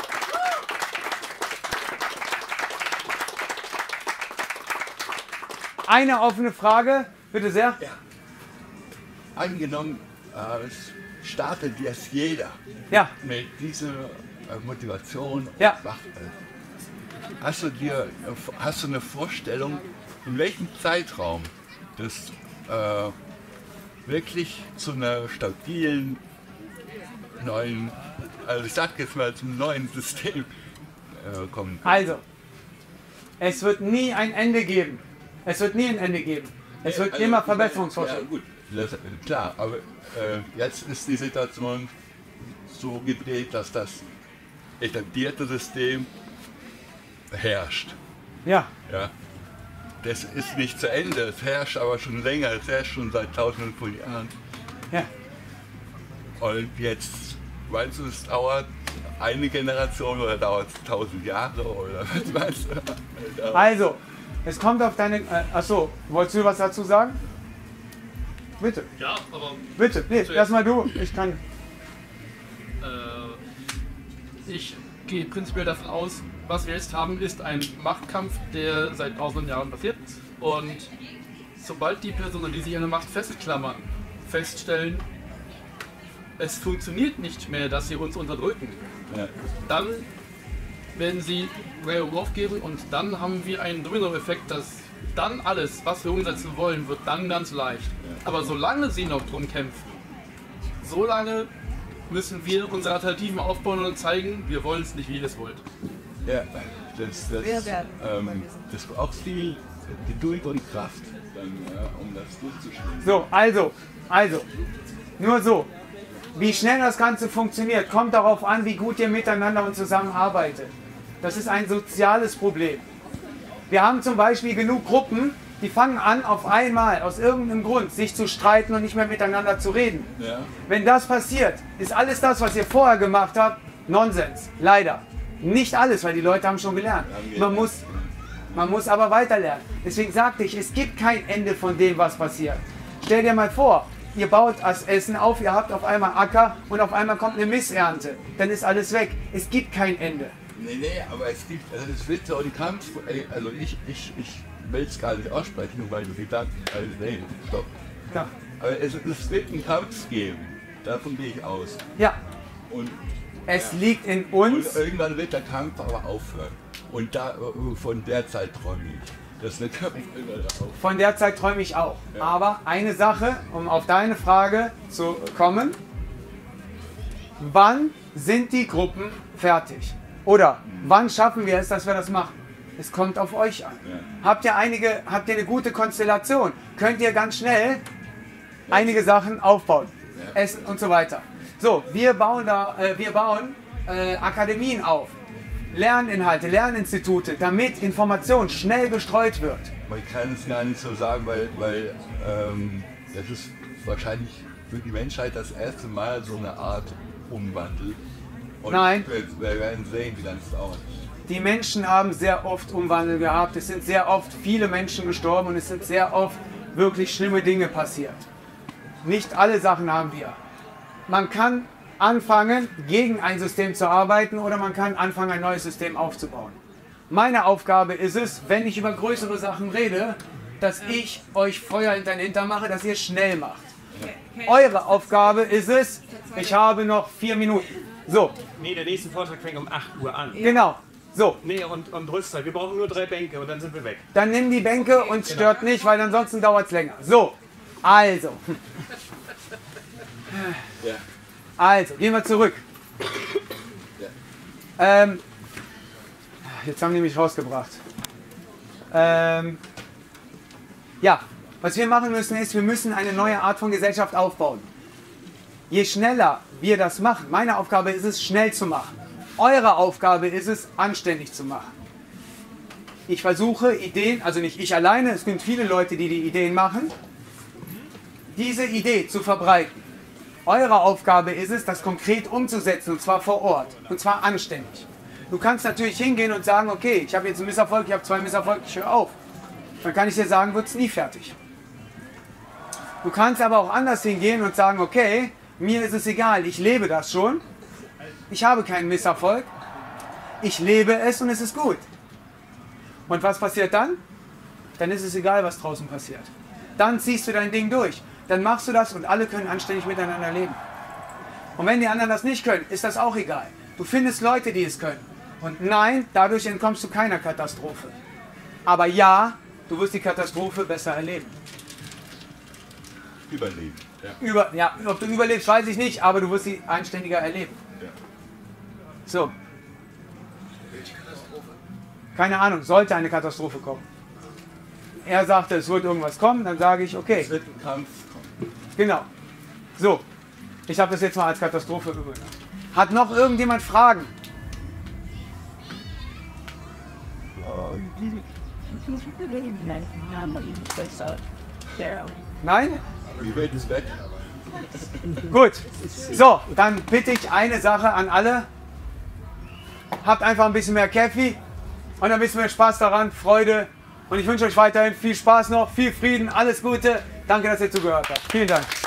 Eine offene Frage, bitte sehr. Ja. Angenommen, es startet jetzt jeder mit dieser Motivation und Wachheit. Hast du eine Vorstellung, in welchem Zeitraum das wirklich zu einer stabilen neuen, also ich sag jetzt mal zum neuen System kommen kann? Also, es wird nie ein Ende geben. Es wird nie ein Ende geben. Es wird immer Verbesserungsvorschläge. Ja, gut, das, klar, aber jetzt ist die Situation so gedreht, dass das etablierte System herrscht. Ja. Ja. Das ist nicht zu Ende, es herrscht aber schon länger, es herrscht schon seit tausenden von Jahren. Ja. Und jetzt, meinst du, es dauert eine Generation oder dauert es 1000 Jahre oder was meinst du? Also, es kommt auf deine... achso, wolltest du was dazu sagen? Bitte. Ja, aber... Bitte, nee, erstmal du, ich kann... Ich gehe prinzipiell davon aus, was wir jetzt haben, ist ein Machtkampf, der seit tausenden Jahren passiert. Und sobald die Personen, die sich an der Macht festklammern, feststellen, es funktioniert nicht mehr, dass sie uns unterdrücken, dann werden sie aufgeben und dann haben wir einen Domino-Effekt, dass dann alles, was wir umsetzen wollen, wird dann ganz leicht. Aber solange sie noch drum kämpfen, solange müssen wir unsere Alternativen aufbauen und zeigen, wir wollen es nicht, wie ihr es wollt. Ja, das braucht viel Geduld und Kraft, dann, um das durchzuspielen. So, also, nur so. Wie schnell das Ganze funktioniert, kommt darauf an, wie gut ihr miteinander und zusammenarbeitet. Das ist ein soziales Problem. Wir haben zum Beispiel genug Gruppen, die fangen an, auf einmal, aus irgendeinem Grund, sich zu streiten und nicht mehr miteinander zu reden. Ja. Wenn das passiert, ist alles das, was ihr vorher gemacht habt, Nonsens. Leider. Nicht alles, weil die Leute haben schon gelernt. Man muss aber weiterlernen. Deswegen sagte ich, es gibt kein Ende von dem, was passiert. Stell dir mal vor, ihr baut das Essen auf, ihr habt auf einmal Acker und auf einmal kommt eine Missernte. Dann ist alles weg. Es gibt kein Ende. Nee, aber es gibt, also das wird so ein Kampf, also ich will es gar nicht aussprechen, weil du gesagt hast, also nee, stopp. Ja. Aber es wird einen Kampf geben, davon gehe ich aus. Ja. Und es liegt in uns. Und irgendwann wird der Kampf aber aufhören. Und von der Zeit träume ich. Das wird Von der Zeit träume ich auch. Ja. Aber eine Sache, um auf deine Frage zu kommen. Wann sind die Gruppen fertig? Oder wann schaffen wir es, dass wir das machen? Es kommt auf euch an. Ja. Habt ihr eine gute Konstellation? Könnt ihr ganz schnell einige Sachen aufbauen? Ja. Essen und so weiter. So, wir bauen Akademien auf. Lerninhalte, Lerninstitute, damit Information schnell gestreut wird. Man kann es gar nicht so sagen, weil das ist wahrscheinlich für die Menschheit das erste Mal so eine Art Umwandel. Und nein. Wir werden sehen, wie lange es dauert. Die Menschen haben sehr oft Umwandel gehabt. Es sind sehr oft viele Menschen gestorben und es sind sehr oft wirklich schlimme Dinge passiert. Nicht alle Sachen haben wir. Man kann anfangen, gegen ein System zu arbeiten oder man kann anfangen, ein neues System aufzubauen. Meine Aufgabe ist es, wenn ich über größere Sachen rede, dass ich euch Feuer hinter den Hintern mache, dass ihr schnell macht. Eure Aufgabe ist es, ich habe noch 4 Minuten. So. Nee, der nächste Vortrag fängt um 8 Uhr an. Genau. So. Nee, und Rüstzeit. Wir brauchen nur 3 Bänke und dann sind wir weg. Dann nimm die Bänke und stört nicht, weil ansonsten dauert es länger. So. Also. Also, gehen wir zurück. Jetzt haben die mich rausgebracht. Ja, was wir machen müssen ist, wir müssen eine neue Art von Gesellschaft aufbauen. Je schneller wir das machen, meine Aufgabe ist es, schnell zu machen. Eure Aufgabe ist es, anständig zu machen. Ich versuche Ideen, also nicht ich alleine, es gibt viele Leute, die die Ideen machen, diese Idee zu verbreiten. Eure Aufgabe ist es, das konkret umzusetzen, und zwar vor Ort, und zwar anständig. Du kannst natürlich hingehen und sagen, okay, ich habe jetzt einen Misserfolg, ich habe 2 Misserfolge, ich höre auf. Dann kann ich dir sagen, wird es nie fertig. Du kannst aber auch anders hingehen und sagen, okay, mir ist es egal, ich lebe das schon, ich habe keinen Misserfolg, ich lebe es und es ist gut. Und was passiert dann? Dann ist es egal, was draußen passiert. Dann ziehst du dein Ding durch, dann machst du das und alle können anständig miteinander leben. Und wenn die anderen das nicht können, ist das auch egal. Du findest Leute, die es können. Und nein, dadurch entkommst du keiner Katastrophe. Aber ja, du wirst die Katastrophe besser erleben. Überleben. Ja. Ja, ob du überlebst, weiß ich nicht, aber du wirst sie anständiger erleben. Ja. So. Keine Ahnung, sollte eine Katastrophe kommen. Er sagte, es wird irgendwas kommen, dann sage ich, okay. Es wird ein Kampf kommen. Genau. So. Ich habe das jetzt mal als Katastrophe übernommen. Hat noch irgendjemand Fragen? Nein? Die Welt ist weg. Gut. So, dann bitte ich eine Sache an alle. Habt einfach ein bisschen mehr Kaffee und ein bisschen mehr Spaß daran, Freude. Und ich wünsche euch weiterhin viel Spaß noch, viel Frieden, alles Gute. Danke, dass ihr zugehört habt. Vielen Dank.